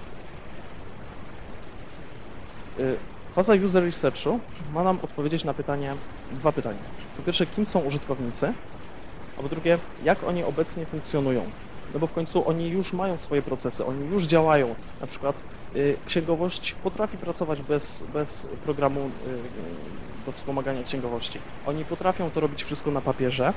Faza user researchu ma nam odpowiedzieć na pytanie, dwa pytania. Po pierwsze, kim są użytkownicy, a po drugie, jak oni obecnie funkcjonują. No bo w końcu oni już mają swoje procesy, oni już działają. Na przykład y, księgowość potrafi pracować bez, bez programu y, do wspomagania księgowości. Oni potrafią to robić wszystko na papierze,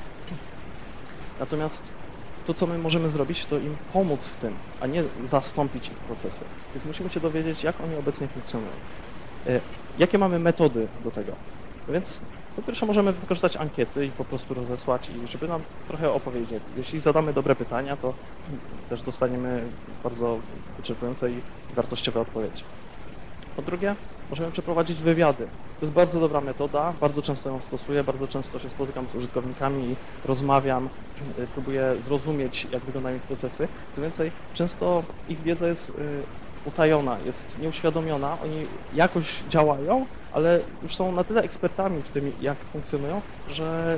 natomiast to, co my możemy zrobić, to im pomóc w tym, a nie zastąpić ich procesy. Więc musimy się dowiedzieć, jak oni obecnie funkcjonują. Y, jakie mamy metody do tego? Więc po pierwsze możemy wykorzystać ankiety i po prostu rozesłać i żeby nam trochę opowiedzieć. Jeśli zadamy dobre pytania, to też dostaniemy bardzo wyczerpujące i wartościowe odpowiedzi. Po drugie, możemy przeprowadzić wywiady. To jest bardzo dobra metoda, bardzo często ją stosuję, bardzo często się spotykam z użytkownikami i rozmawiam, próbuję zrozumieć, jak wyglądają ich procesy. Co więcej, często ich wiedza jest utajona, jest nieuświadomiona, oni jakoś działają, ale już są na tyle ekspertami w tym, jak funkcjonują, że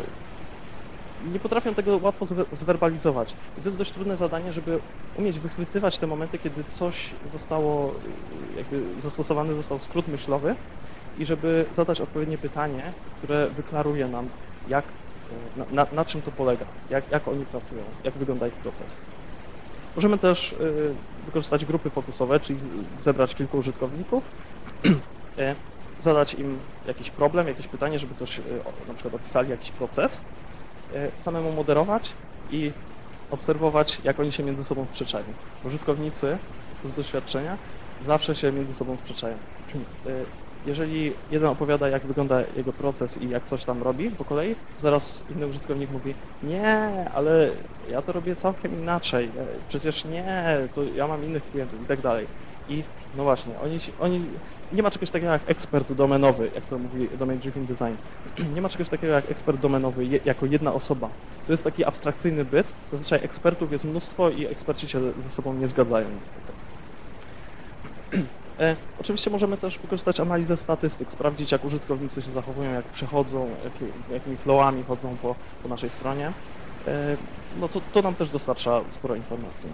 nie potrafią tego łatwo zwerbalizować. I to jest dość trudne zadanie, żeby umieć wychwytywać te momenty, kiedy coś zostało, jakby zastosowany został skrót myślowy i żeby zadać odpowiednie pytanie, które wyklaruje nam, jak, na, na, na czym to polega, jak, jak oni pracują, jak wygląda ich proces. Możemy też y, wykorzystać grupy fokusowe, czyli zebrać kilku użytkowników, y, zadać im jakiś problem, jakieś pytanie, żeby coś, y, na przykład opisali jakiś proces, y, samemu moderować i obserwować, jak oni się między sobą sprzeczają. Użytkownicy z doświadczenia zawsze się między sobą sprzeczają. Y, Jeżeli jeden opowiada, jak wygląda jego proces i jak coś tam robi po kolei, to zaraz inny użytkownik mówi: nie, ale ja to robię całkiem inaczej, przecież nie, to ja mam innych klientów i tak dalej. I no właśnie, oni, oni, nie ma czegoś takiego jak ekspert domenowy, jak to mówi Domain Driven Design. Nie ma czegoś takiego jak ekspert domenowy je, jako jedna osoba. To jest taki abstrakcyjny byt, zazwyczaj ekspertów jest mnóstwo i eksperci się ze sobą nie zgadzają niestety. E, oczywiście możemy też wykorzystać analizę statystyk, sprawdzić, jak użytkownicy się zachowują, jak przechodzą, jak, jakimi flowami chodzą po, po naszej stronie. E, no to, to nam też dostarcza sporo informacji.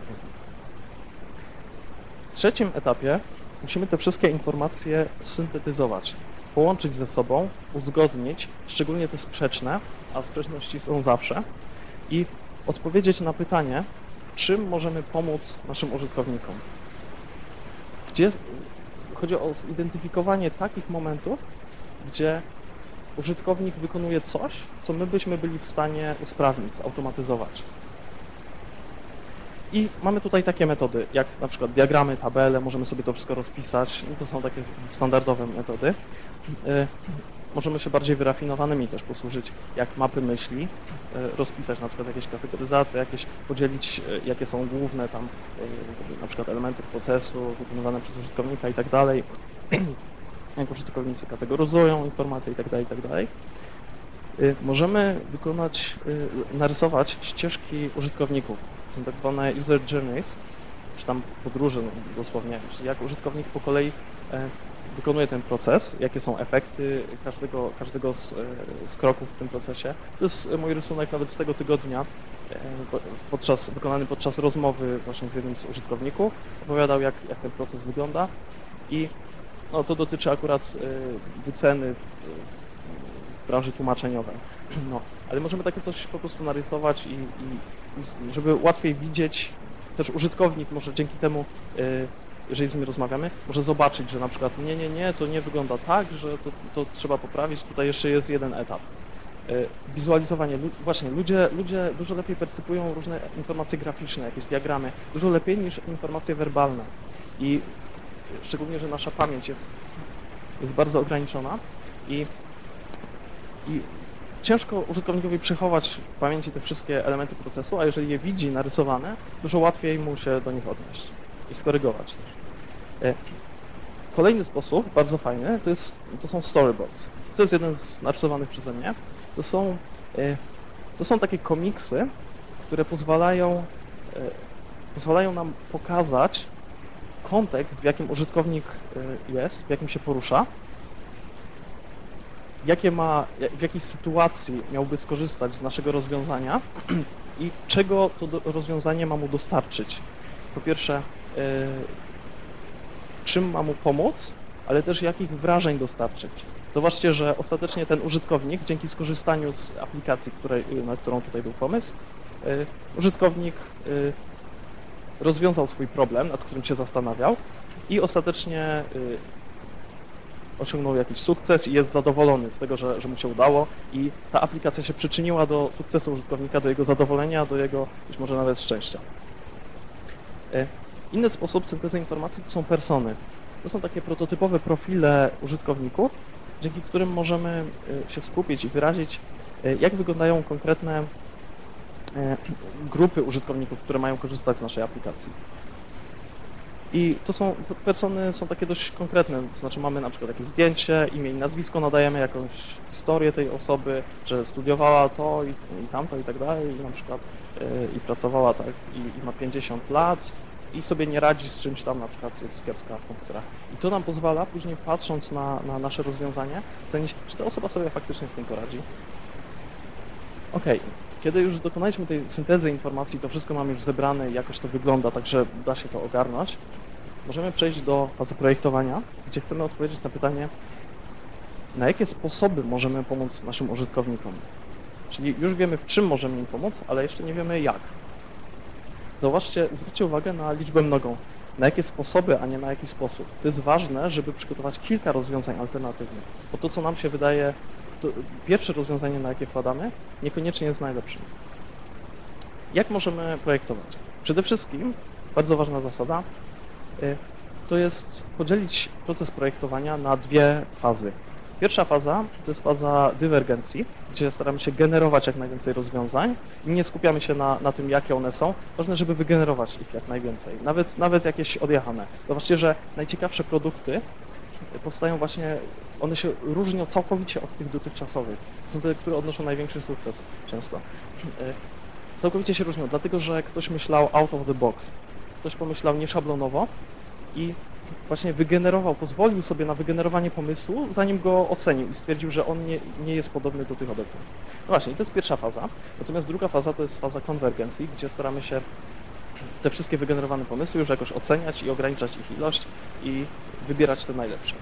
W trzecim etapie musimy te wszystkie informacje syntetyzować, połączyć ze sobą, uzgodnić, szczególnie te sprzeczne, a sprzeczności są zawsze, i odpowiedzieć na pytanie, w czym możemy pomóc naszym użytkownikom. Gdzie chodzi o zidentyfikowanie takich momentów, gdzie użytkownik wykonuje coś, co my byśmy byli w stanie usprawnić, zautomatyzować. I mamy tutaj takie metody, jak na przykład diagramy, tabele, możemy sobie to wszystko rozpisać, no to są takie standardowe metody. Możemy się bardziej wyrafinowanymi też posłużyć, jak mapy myśli, rozpisać na przykład jakieś kategoryzacje, jakieś podzielić, jakie są główne tam na przykład elementy procesu wykonywane przez użytkownika i tak dalej, jak użytkownicy kategoryzują informacje i tak dalej, i tak dalej. Możemy wykonać, narysować ścieżki użytkowników, są tak zwane user journeys, czy tam podróże no, dosłownie, czyli jak użytkownik po kolei wykonuje ten proces, jakie są efekty każdego, każdego z, z kroków w tym procesie. To jest mój rysunek nawet z tego tygodnia, podczas, wykonany podczas rozmowy właśnie z jednym z użytkowników. Opowiadał, jak, jak ten proces wygląda i no, to dotyczy akurat wyceny w, w branży tłumaczeniowej. No, ale możemy takie coś po prostu narysować i, i żeby łatwiej widzieć, też użytkownik może dzięki temu, jeżeli z nim rozmawiamy, może zobaczyć, że na przykład nie, nie, nie, to nie wygląda tak, że to, to trzeba poprawić, tutaj jeszcze jest jeden etap. Wizualizowanie, właśnie ludzie, ludzie dużo lepiej percypują różne informacje graficzne, jakieś diagramy, dużo lepiej niż informacje werbalne i szczególnie, że nasza pamięć jest, jest bardzo ograniczona i, i ciężko użytkownikowi przechować w pamięci te wszystkie elementy procesu, a jeżeli je widzi narysowane, dużo łatwiej mu się do nich odnieść i skorygować też. Kolejny sposób, bardzo fajny, to, jest, to są storyboards. To jest jeden z narysowanych przeze mnie. To są, to są takie komiksy, które pozwalają, pozwalają nam pokazać kontekst, w jakim użytkownik jest, w jakim się porusza, jakie ma, w jakiej sytuacji miałby skorzystać z naszego rozwiązania i czego to rozwiązanie ma mu dostarczyć. Po pierwsze, w czym ma mu pomóc, ale też jakich wrażeń dostarczyć. Zobaczcie, że ostatecznie ten użytkownik, dzięki skorzystaniu z aplikacji, której, na którą tutaj był pomysł, użytkownik rozwiązał swój problem, nad którym się zastanawiał i ostatecznie y, osiągnął jakiś sukces i jest zadowolony z tego, że, że mu się udało i ta aplikacja się przyczyniła do sukcesu użytkownika, do jego zadowolenia, do jego być może nawet szczęścia. Y, Inny sposób syntezy informacji to są persony. To są takie prototypowe profile użytkowników, dzięki którym możemy się skupić i wyrazić, jak wyglądają konkretne grupy użytkowników, które mają korzystać z naszej aplikacji. I to są, persony są takie dość konkretne, to znaczy mamy na przykład jakieś zdjęcie, imię i nazwisko, nadajemy jakąś historię tej osoby, że studiowała to i, i tamto i tak dalej, i na przykład yy, i pracowała tak, i, i ma pięćdziesiąt lat, i sobie nie radzi z czymś tam, na przykład jest kiepska w komputerach. I to nam pozwala później, patrząc na, na nasze rozwiązanie, ocenić, czy ta osoba sobie faktycznie z tym poradzi. Ok, kiedy już dokonaliśmy tej syntezy informacji, to wszystko mamy już zebrane i jakoś to wygląda, także da się to ogarnąć, możemy przejść do fazy projektowania, gdzie chcemy odpowiedzieć na pytanie, na jakie sposoby możemy pomóc naszym użytkownikom. Czyli już wiemy, w czym możemy im pomóc, ale jeszcze nie wiemy jak. Zauważcie, zwróćcie uwagę na liczbę mnogą. Na jakie sposoby, a nie na jaki sposób. To jest ważne, żeby przygotować kilka rozwiązań alternatywnych, bo to, co nam się wydaje, to pierwsze rozwiązanie, na jakie wkładamy, niekoniecznie jest najlepszym. Jak możemy projektować? Przede wszystkim, bardzo ważna zasada, to jest podzielić proces projektowania na dwie fazy. Pierwsza faza to jest faza dywergencji, gdzie staramy się generować jak najwięcej rozwiązań i nie skupiamy się na, na tym, jakie one są. Ważne, żeby wygenerować ich jak najwięcej, nawet, nawet jakieś odjechane. Zobaczcie, że najciekawsze produkty powstają właśnie, one się różnią całkowicie od tych dotychczasowych. Są te, które odnoszą największy sukces często. Całkowicie się różnią, dlatego że ktoś myślał out of the box. Ktoś pomyślał nieszablonowo i właśnie wygenerował, pozwolił sobie na wygenerowanie pomysłu, zanim go ocenił i stwierdził, że on nie, nie jest podobny do tych obecnych. No właśnie, to jest pierwsza faza. Natomiast druga faza to jest faza konwergencji, gdzie staramy się te wszystkie wygenerowane pomysły już jakoś oceniać i ograniczać ich ilość i wybierać te najlepsze.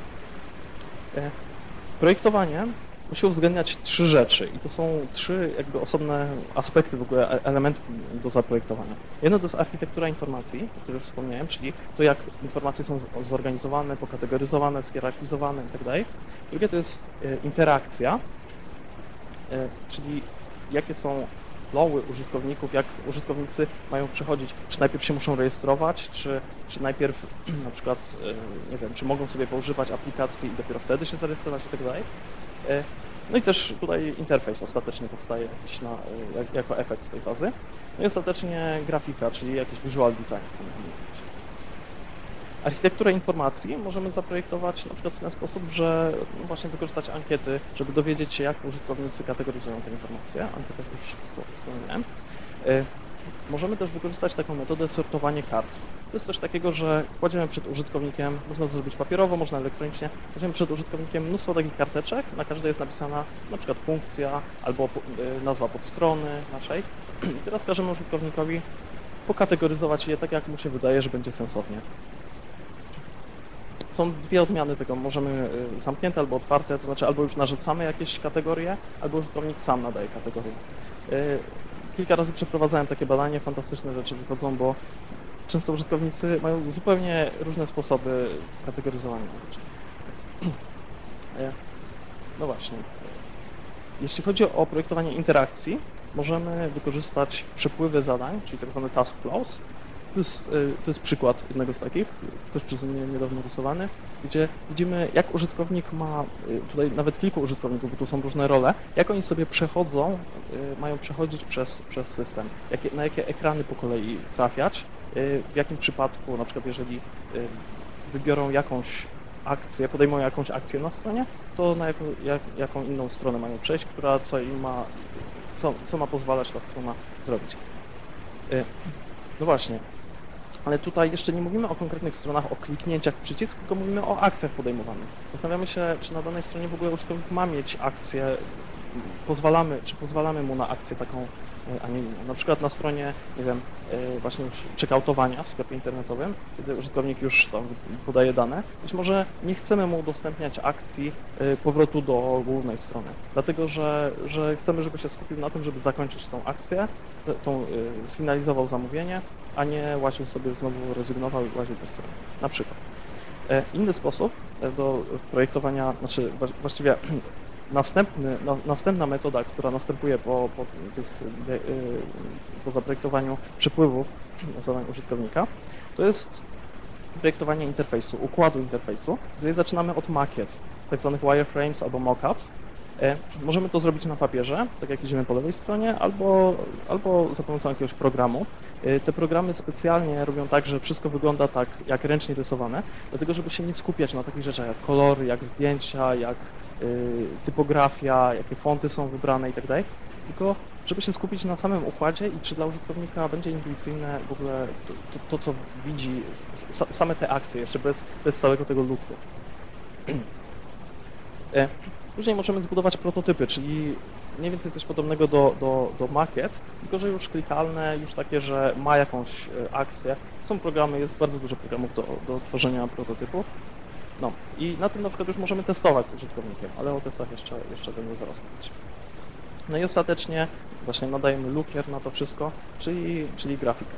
Projektowanie musi uwzględniać trzy rzeczy i to są trzy jakby osobne aspekty, w ogóle elementy do zaprojektowania. Jedno to jest architektura informacji, o której już wspomniałem, czyli to, jak informacje są zorganizowane, pokategoryzowane, schierarchizowane itd. Drugie to jest interakcja, czyli jakie są flowy użytkowników, jak użytkownicy mają przechodzić, czy najpierw się muszą rejestrować, czy, czy najpierw na przykład, nie wiem, czy mogą sobie poużywać aplikacji i dopiero wtedy się zarejestrować itd. No i też tutaj interfejs ostatecznie powstaje jakiś na, jak, jako efekt tej fazy. No i ostatecznie grafika, czyli jakiś visual design, co możemy mówić. Architekturę informacji możemy zaprojektować na przykład w ten sposób, że no właśnie wykorzystać ankiety, żeby dowiedzieć się, jak użytkownicy kategoryzują te informacje. Ankietę już wspomniałem. Możemy też wykorzystać taką metodę sortowanie kart. To jest coś takiego, że kładziemy przed użytkownikiem, można to zrobić papierowo, można elektronicznie, kładziemy przed użytkownikiem mnóstwo takich karteczek, na każdej jest napisana na przykład funkcja albo nazwa podstrony naszej. I teraz każemy użytkownikowi pokategoryzować je tak, jak mu się wydaje, że będzie sensownie. Są dwie odmiany tego, możemy zamknięte albo otwarte, to znaczy albo już narzucamy jakieś kategorie, albo użytkownik sam nadaje kategorie. Kilka razy przeprowadzałem takie badanie, fantastyczne rzeczy wychodzą, bo często użytkownicy mają zupełnie różne sposoby kategoryzowania rzeczy. No właśnie. Jeśli chodzi o projektowanie interakcji, możemy wykorzystać przepływy zadań, czyli tak zwane task flows. To jest, to jest przykład jednego z takich, też przeze mnie niedawno rysowany, gdzie widzimy, jak użytkownik ma, tutaj nawet kilku użytkowników, bo tu są różne role, jak oni sobie przechodzą, mają przechodzić przez, przez system, jakie, na jakie ekrany po kolei trafiać, w jakim przypadku, na przykład jeżeli wybiorą jakąś akcję, podejmą jakąś akcję na stronie, to na jaką, jak, jaką inną stronę mają przejść, która co im ma, co, co ma pozwalać ta strona zrobić. No właśnie. Ale tutaj jeszcze nie mówimy o konkretnych stronach, o kliknięciach w przycisk, tylko mówimy o akcjach podejmowanych. Zastanawiamy się, czy na danej stronie w ogóle użytkownik ma mieć akcję, pozwalamy, czy pozwalamy mu na akcję taką a nie inną. Na przykład na stronie, nie wiem, właśnie już checkoutowania w sklepie internetowym, kiedy użytkownik już tam podaje dane, być może nie chcemy mu udostępniać akcji powrotu do głównej strony, dlatego że, że chcemy, żeby się skupił na tym, żeby zakończyć tą akcję, tą, sfinalizował zamówienie, a nie łaził sobie, znowu rezygnował i łaził po stronie, na przykład. Inny sposób do projektowania, znaczy właściwie następny, no, następna metoda, która następuje po, po, tych, po zaprojektowaniu przepływów zadań użytkownika, to jest projektowanie interfejsu, układu interfejsu. Tutaj zaczynamy od makiet, tak zwanych wireframes albo mockups. Możemy to zrobić na papierze, tak jak idziemy po lewej stronie, albo, albo za pomocą jakiegoś programu. Te programy specjalnie robią tak, że wszystko wygląda tak jak ręcznie rysowane, dlatego żeby się nie skupiać na takich rzeczach jak kolory, jak zdjęcia, jak y, typografia, jakie fonty są wybrane i tak dalej, tylko żeby się skupić na samym układzie i czy dla użytkownika będzie intuicyjne w ogóle to, to, to co widzi, same te akcje, jeszcze bez, bez całego tego looku. Później możemy zbudować prototypy, czyli mniej więcej coś podobnego do, do, do makiet, tylko że już klikalne, już takie, że ma jakąś akcję. Są programy, jest bardzo dużo programów do, do tworzenia prototypów. No i na tym na przykład już możemy testować z użytkownikiem, ale o testach jeszcze, jeszcze będę zaraz mówić. No i ostatecznie właśnie nadajemy looker na to wszystko, czyli, czyli grafikę.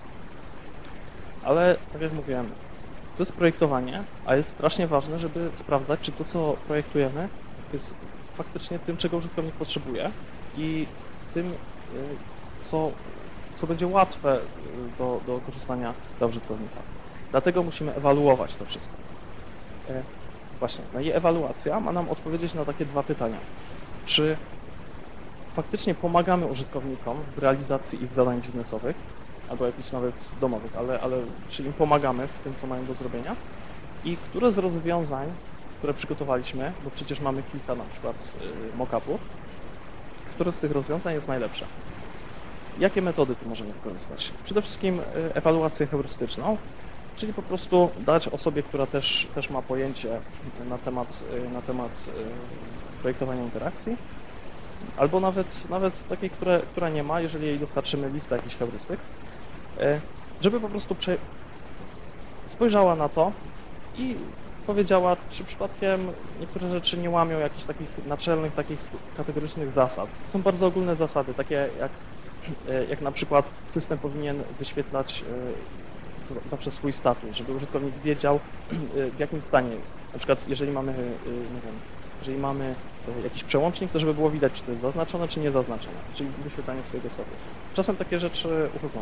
Ale tak jak mówiłem, to jest projektowanie, a jest strasznie ważne, żeby sprawdzać, czy to, co projektujemy, jest faktycznie tym, czego użytkownik potrzebuje i tym, co, co będzie łatwe do, do korzystania dla użytkownika. Dlatego musimy ewaluować to wszystko. Właśnie, no i ewaluacja ma nam odpowiedzieć na takie dwa pytania. Czy faktycznie pomagamy użytkownikom w realizacji ich zadań biznesowych, albo jakichś nawet domowych, ale, ale czy im pomagamy w tym, co mają do zrobienia i które z rozwiązań, które przygotowaliśmy, bo przecież mamy kilka na przykład mock-upów, które z tych rozwiązań jest najlepsze. Jakie metody tu możemy wykorzystać? Przede wszystkim ewaluację heurystyczną, czyli po prostu dać osobie, która też, też ma pojęcie na temat, na temat projektowania interakcji, albo nawet, nawet takiej, które, która nie ma, jeżeli jej dostarczymy listę jakichś heurystyk, żeby po prostu prze... spojrzała na to i powiedziała, czy przypadkiem niektóre rzeczy nie łamią jakichś takich naczelnych, takich kategorycznych zasad. To są bardzo ogólne zasady, takie jak, jak na przykład system powinien wyświetlać zawsze swój status, żeby użytkownik wiedział, w jakim stanie jest. Na przykład jeżeli mamy, nie wiem, jeżeli mamy jakiś przełącznik, to żeby było widać, czy to jest zaznaczone, czy nie zaznaczone, czyli wyświetlanie swojego statusu. Czasem takie rzeczy uchodzą.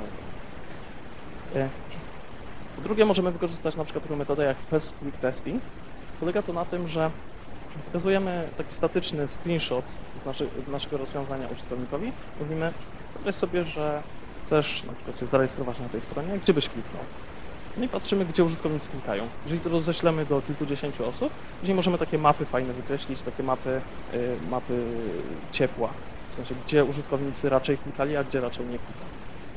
Po drugie, możemy wykorzystać na przykład taką metodę jak First Click Testing. Polega to na tym, że pokazujemy taki statyczny screenshot z nasze, naszego rozwiązania użytkownikowi. Mówimy, wyobraź sobie, że chcesz na przykład się zarejestrować na tej stronie, gdzie byś kliknął. No i patrzymy, gdzie użytkownicy klikają. Jeżeli to roześlemy do kilkudziesięciu osób, później możemy takie mapy fajne wykreślić, takie mapy, y, mapy ciepła, w sensie gdzie użytkownicy raczej klikali, a gdzie raczej nie klikali.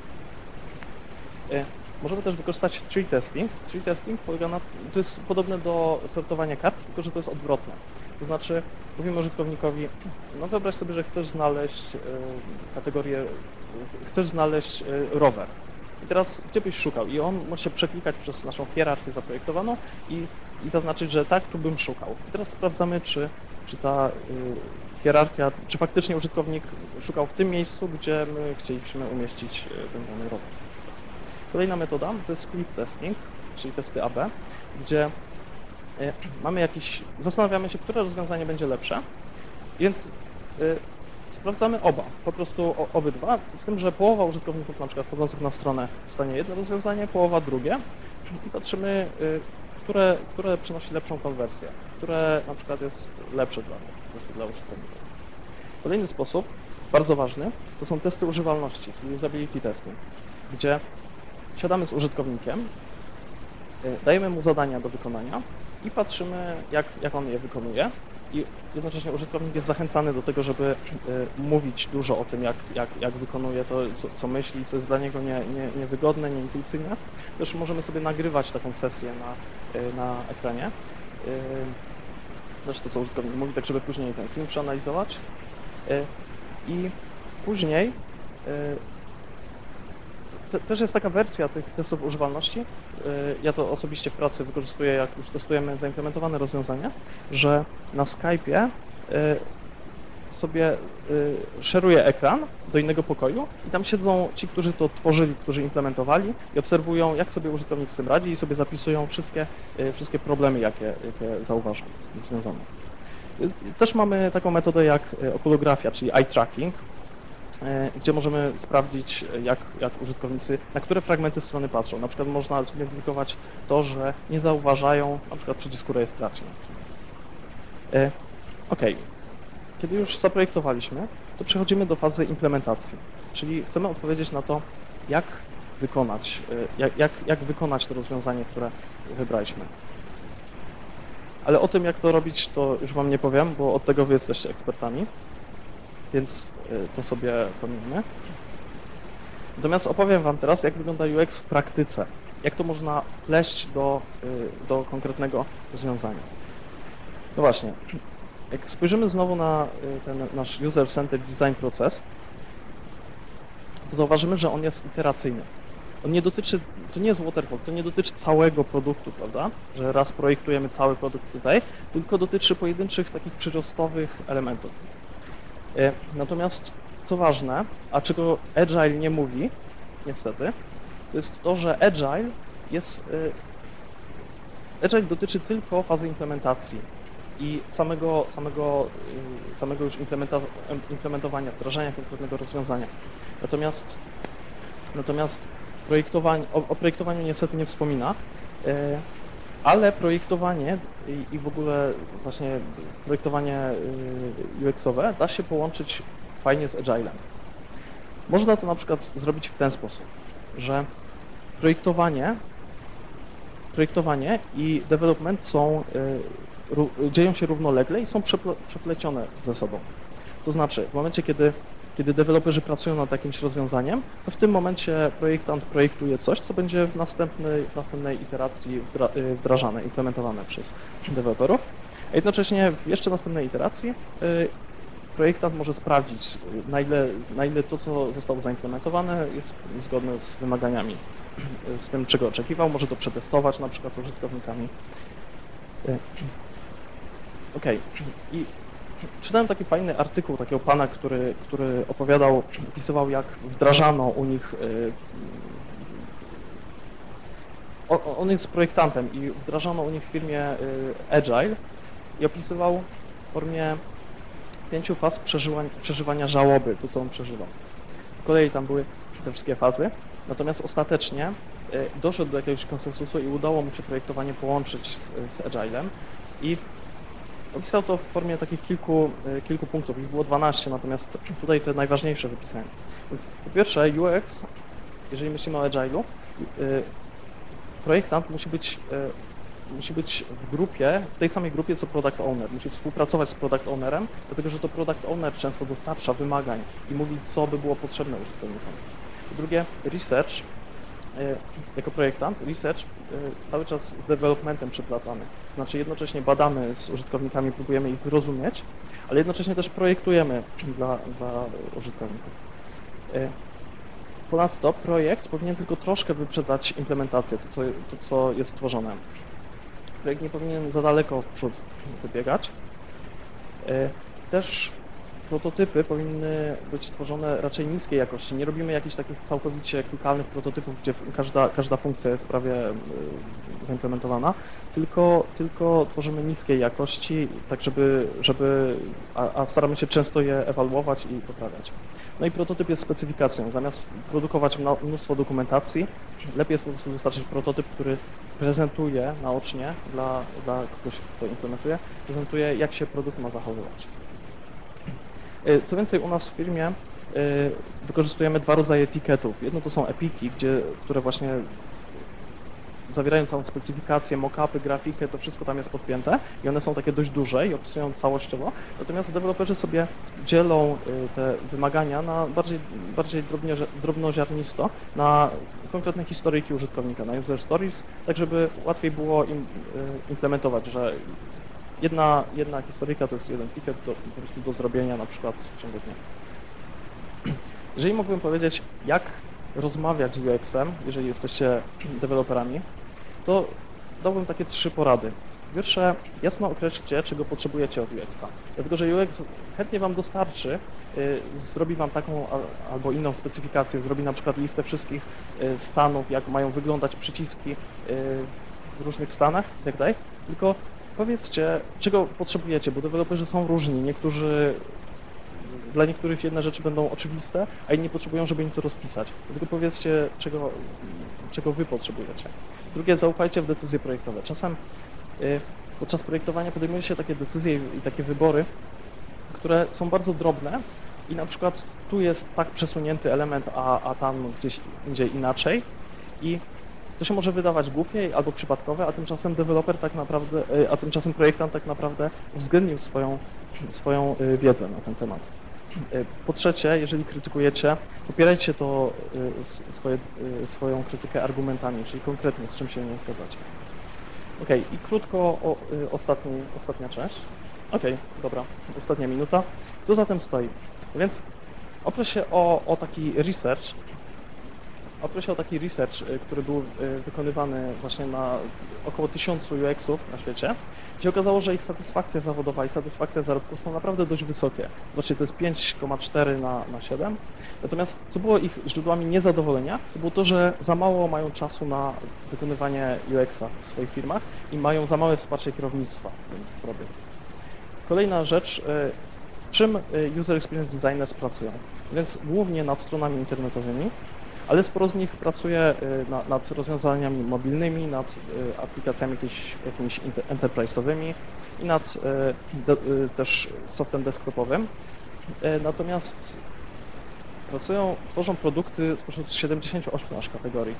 Y, możemy też wykorzystać tree testing. Tree testing polega na, to jest podobne do sortowania kart, tylko że to jest odwrotne. To znaczy mówimy użytkownikowi, no wyobraź sobie, że chcesz znaleźć y, kategorię, y, chcesz znaleźć y, rower. I teraz gdzie byś szukał? I on może się przeklikać przez naszą hierarchię zaprojektowaną i, i zaznaczyć, że tak, tu bym szukał. I teraz sprawdzamy, czy, czy ta y, hierarchia, czy faktycznie użytkownik szukał w tym miejscu, gdzie my chcielibyśmy umieścić ten dany rower. Kolejna metoda to jest split testing, czyli testy A B, gdzie y, mamy jakiś, zastanawiamy się, które rozwiązanie będzie lepsze, więc y, sprawdzamy oba, po prostu o, obydwa, z tym, że połowa użytkowników na przykład wchodzących na stronę dostanie jedno rozwiązanie, połowa drugie i patrzymy, y, które, które przynosi lepszą konwersję, które na przykład jest lepsze dla, po prostu dla użytkowników. Kolejny sposób, bardzo ważny, to są testy używalności, czyli usability testing, gdzie siadamy z użytkownikiem, y, dajemy mu zadania do wykonania i patrzymy, jak, jak on je wykonuje. I jednocześnie użytkownik jest zachęcany do tego, żeby y, mówić dużo o tym, jak, jak, jak wykonuje to, co, co myśli, co jest dla niego nie, nie, niewygodne, nieintuicyjne. Też możemy sobie nagrywać taką sesję na, y, na ekranie. Y, też to, co użytkownik mówi, tak żeby później ten film przeanalizować. Y, I później Te, też jest taka wersja tych testów używalności, ja to osobiście w pracy wykorzystuję, jak już testujemy zaimplementowane rozwiązania, że na Skype'ie sobie szeruję ekran do innego pokoju i tam siedzą ci, którzy to tworzyli, którzy implementowali i obserwują, jak sobie użytkownik z tym radzi i sobie zapisują wszystkie, wszystkie problemy, jakie, jakie zauważą z tym związane. Też mamy taką metodę jak okulografia, czyli eye tracking, gdzie możemy sprawdzić, jak, jak użytkownicy, na które fragmenty strony patrzą. Na przykład można zidentyfikować to, że nie zauważają na przykład przycisku rejestracji na stronie. OK. Kiedy już zaprojektowaliśmy, to przechodzimy do fazy implementacji, czyli chcemy odpowiedzieć na to, jak wykonać, jak, jak, jak wykonać to rozwiązanie, które wybraliśmy. Ale o tym, jak to robić, to już Wam nie powiem, bo od tego Wy jesteście ekspertami, więc to sobie pomijmy. Natomiast opowiem Wam teraz, jak wygląda U X w praktyce, jak to można wpleść do, do konkretnego rozwiązania. No właśnie, jak spojrzymy znowu na ten nasz user-centered design proces, to zauważymy, że on jest iteracyjny. On nie dotyczy, to nie jest waterfall, to nie dotyczy całego produktu, prawda, że raz projektujemy cały produkt tutaj, tylko dotyczy pojedynczych takich przyrostowych elementów. Natomiast co ważne, a czego Agile nie mówi, niestety, to jest to, że Agile jest, Agile dotyczy tylko fazy implementacji i samego, samego, samego już implementowania, wdrażania konkretnego rozwiązania. Natomiast, natomiast projektowanie, o, o projektowaniu niestety nie wspomina, ale projektowanie i, i w ogóle właśnie projektowanie U X-owe da się połączyć fajnie z Agilem. Można to na przykład zrobić w ten sposób, że projektowanie, projektowanie i development są, y, dzieją się równolegle i są przeple, przeplecione ze sobą. To znaczy, w momencie, kiedy, kiedy deweloperzy pracują nad jakimś rozwiązaniem, to w tym momencie projektant projektuje coś, co będzie w następnej, w następnej iteracji wdra, wdrażane, implementowane przez deweloperów, a jednocześnie w jeszcze następnej iteracji y, projektant może sprawdzić, na ile, na ile to, co zostało zaimplementowane, jest zgodne z wymaganiami, z tym, czego oczekiwał, może to przetestować na przykład użytkownikami. OK. I czytałem taki fajny artykuł takiego pana, który, który opowiadał, opisywał, jak wdrażano u nich, on jest projektantem i wdrażano u nich w firmie Agile i opisywał w formie pięciu faz przeżywania, przeżywania żałoby, to co on przeżywał. Z kolei tam były te wszystkie fazy, natomiast ostatecznie doszedł do jakiegoś konsensusu i udało mu się projektowanie połączyć z, z Agilem i opisał to w formie takich kilku, kilku punktów, ich było dwanaście, natomiast tutaj te najważniejsze wypisałem. Więc po pierwsze U X, jeżeli myślimy o Agile'u, projektant musi być musi być w grupie, w tej samej grupie co product owner, musi współpracować z product ownerem, dlatego że to product owner często dostarcza wymagań i mówi, co by było potrzebne użytkownikom. Po drugie, research, jako projektant, research cały czas z developmentem przeplatamy, to znaczy jednocześnie badamy z użytkownikami, próbujemy ich zrozumieć, ale jednocześnie też projektujemy dla, dla użytkowników. Ponadto projekt powinien tylko troszkę wyprzedzać implementację, to co, to, co jest tworzone. Projekt nie powinien za daleko w przód wybiegać. Też prototypy powinny być tworzone raczej niskiej jakości. Nie robimy jakichś takich całkowicie klikalnych prototypów, gdzie każda, każda funkcja jest prawie zaimplementowana, tylko, tylko tworzymy niskiej jakości, tak żeby, żeby a, a staramy się często je ewaluować i poprawiać. No i prototyp jest specyfikacją. Zamiast produkować mnóstwo dokumentacji, lepiej jest po prostu dostarczyć prototyp, który prezentuje naocznie dla, dla kogoś, kto implementuje, prezentuje, jak się produkt ma zachowywać. Co więcej, u nas w firmie wykorzystujemy dwa rodzaje etykietów. Jedno to są epiki, gdzie, które właśnie zawierają całą specyfikację, mock-upy, grafikę, to wszystko tam jest podpięte i one są takie dość duże i opisują całościowo. Natomiast deweloperzy sobie dzielą te wymagania na bardziej, bardziej drobnoziarnisto, na konkretne historyjki użytkownika, na user stories, tak żeby łatwiej było im implementować, że Jedna, jedna historyjka to jest jeden ticket do, po prostu do zrobienia na przykład w ciągu dnia. Jeżeli mógłbym powiedzieć, jak rozmawiać z U X-em, jeżeli jesteście deweloperami, to dałbym takie trzy porady. Po pierwsze, jasno określcie, czego potrzebujecie od U X-a. Dlatego, że U X chętnie Wam dostarczy, y, zrobi Wam taką a, albo inną specyfikację, zrobi na przykład listę wszystkich y, stanów, jak mają wyglądać przyciski y, w różnych stanach itd. Tylko powiedzcie, czego potrzebujecie, bo deweloperzy są różni. Niektórzy, dla niektórych jedne rzeczy będą oczywiste, a inni potrzebują, żeby im to rozpisać. Dlatego powiedzcie, czego, czego Wy potrzebujecie. Drugie, zaufajcie w decyzje projektowe. Czasem y, podczas projektowania podejmuje się takie decyzje i takie wybory, które są bardzo drobne i na przykład tu jest tak przesunięty element, a, a tam gdzieś indziej inaczej i to się może wydawać głupie albo przypadkowe, a tymczasem deweloper tak naprawdę, a tymczasem projektant tak naprawdę uwzględnił swoją, swoją wiedzę na ten temat. Po trzecie, jeżeli krytykujecie, popierajcie to swoje, swoją krytykę argumentami, czyli konkretnie z czym się nie zgadzacie. Ok, i krótko o ostatni, ostatnia część. Ok, dobra, ostatnia minuta. Co za tym stoi? Więc oproszę się o, o taki research, oproszę się o taki research, który był wykonywany właśnie na około tysiącu U X-ów na świecie, gdzie okazało, że ich satysfakcja zawodowa i satysfakcja zarobku są naprawdę dość wysokie. Zobaczcie, to jest pięć przecinek cztery na, na siedem. Natomiast co było ich źródłami niezadowolenia, to było to, że za mało mają czasu na wykonywanie U X-a w swoich firmach i mają za małe wsparcie kierownictwa w tym, co robią. Kolejna rzecz, w czym User Experience Designers pracują? Więc głównie nad stronami internetowymi, ale sporo z nich pracuje na, nad rozwiązaniami mobilnymi, nad aplikacjami jakimiś, jakimiś enterprise'owymi i nad de, też softem desktopowym. Natomiast pracują, tworzą produkty spośród siedemdziesięciu ośmiu aż kategorii.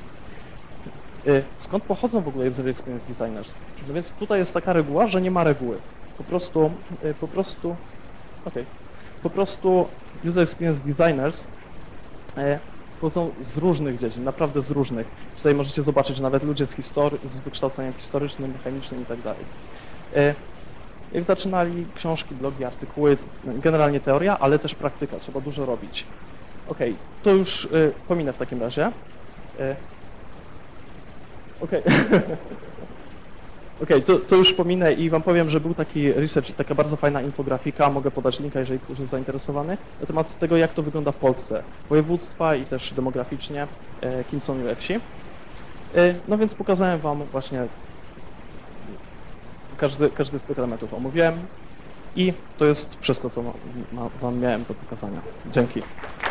Skąd pochodzą w ogóle User Experience Designers? No więc tutaj jest taka reguła, że nie ma reguły. Po prostu, po prostu, okay, po prostu User Experience Designers pochodzą z różnych dziedzin, naprawdę z różnych. Tutaj możecie zobaczyć, że nawet ludzie z, history, z wykształceniem historycznym, chemicznym i tak dalej. Jak zaczynali, książki, blogi, artykuły, generalnie teoria, ale też praktyka, trzeba dużo robić. Ok, to już y, pominę w takim razie. Y, ok, okay, to, to już pominę i Wam powiem, że był taki research i taka bardzo fajna infografika, mogę podać linka, jeżeli ktoś jest zainteresowany, na temat tego, jak to wygląda w Polsce, województwa i też demograficznie, y, kim są U X-i. Y, no więc pokazałem Wam właśnie Każdy, każdy z tych elementów omówiłem i to jest wszystko, co ma, ma, Wam miałem do pokazania. Dzięki.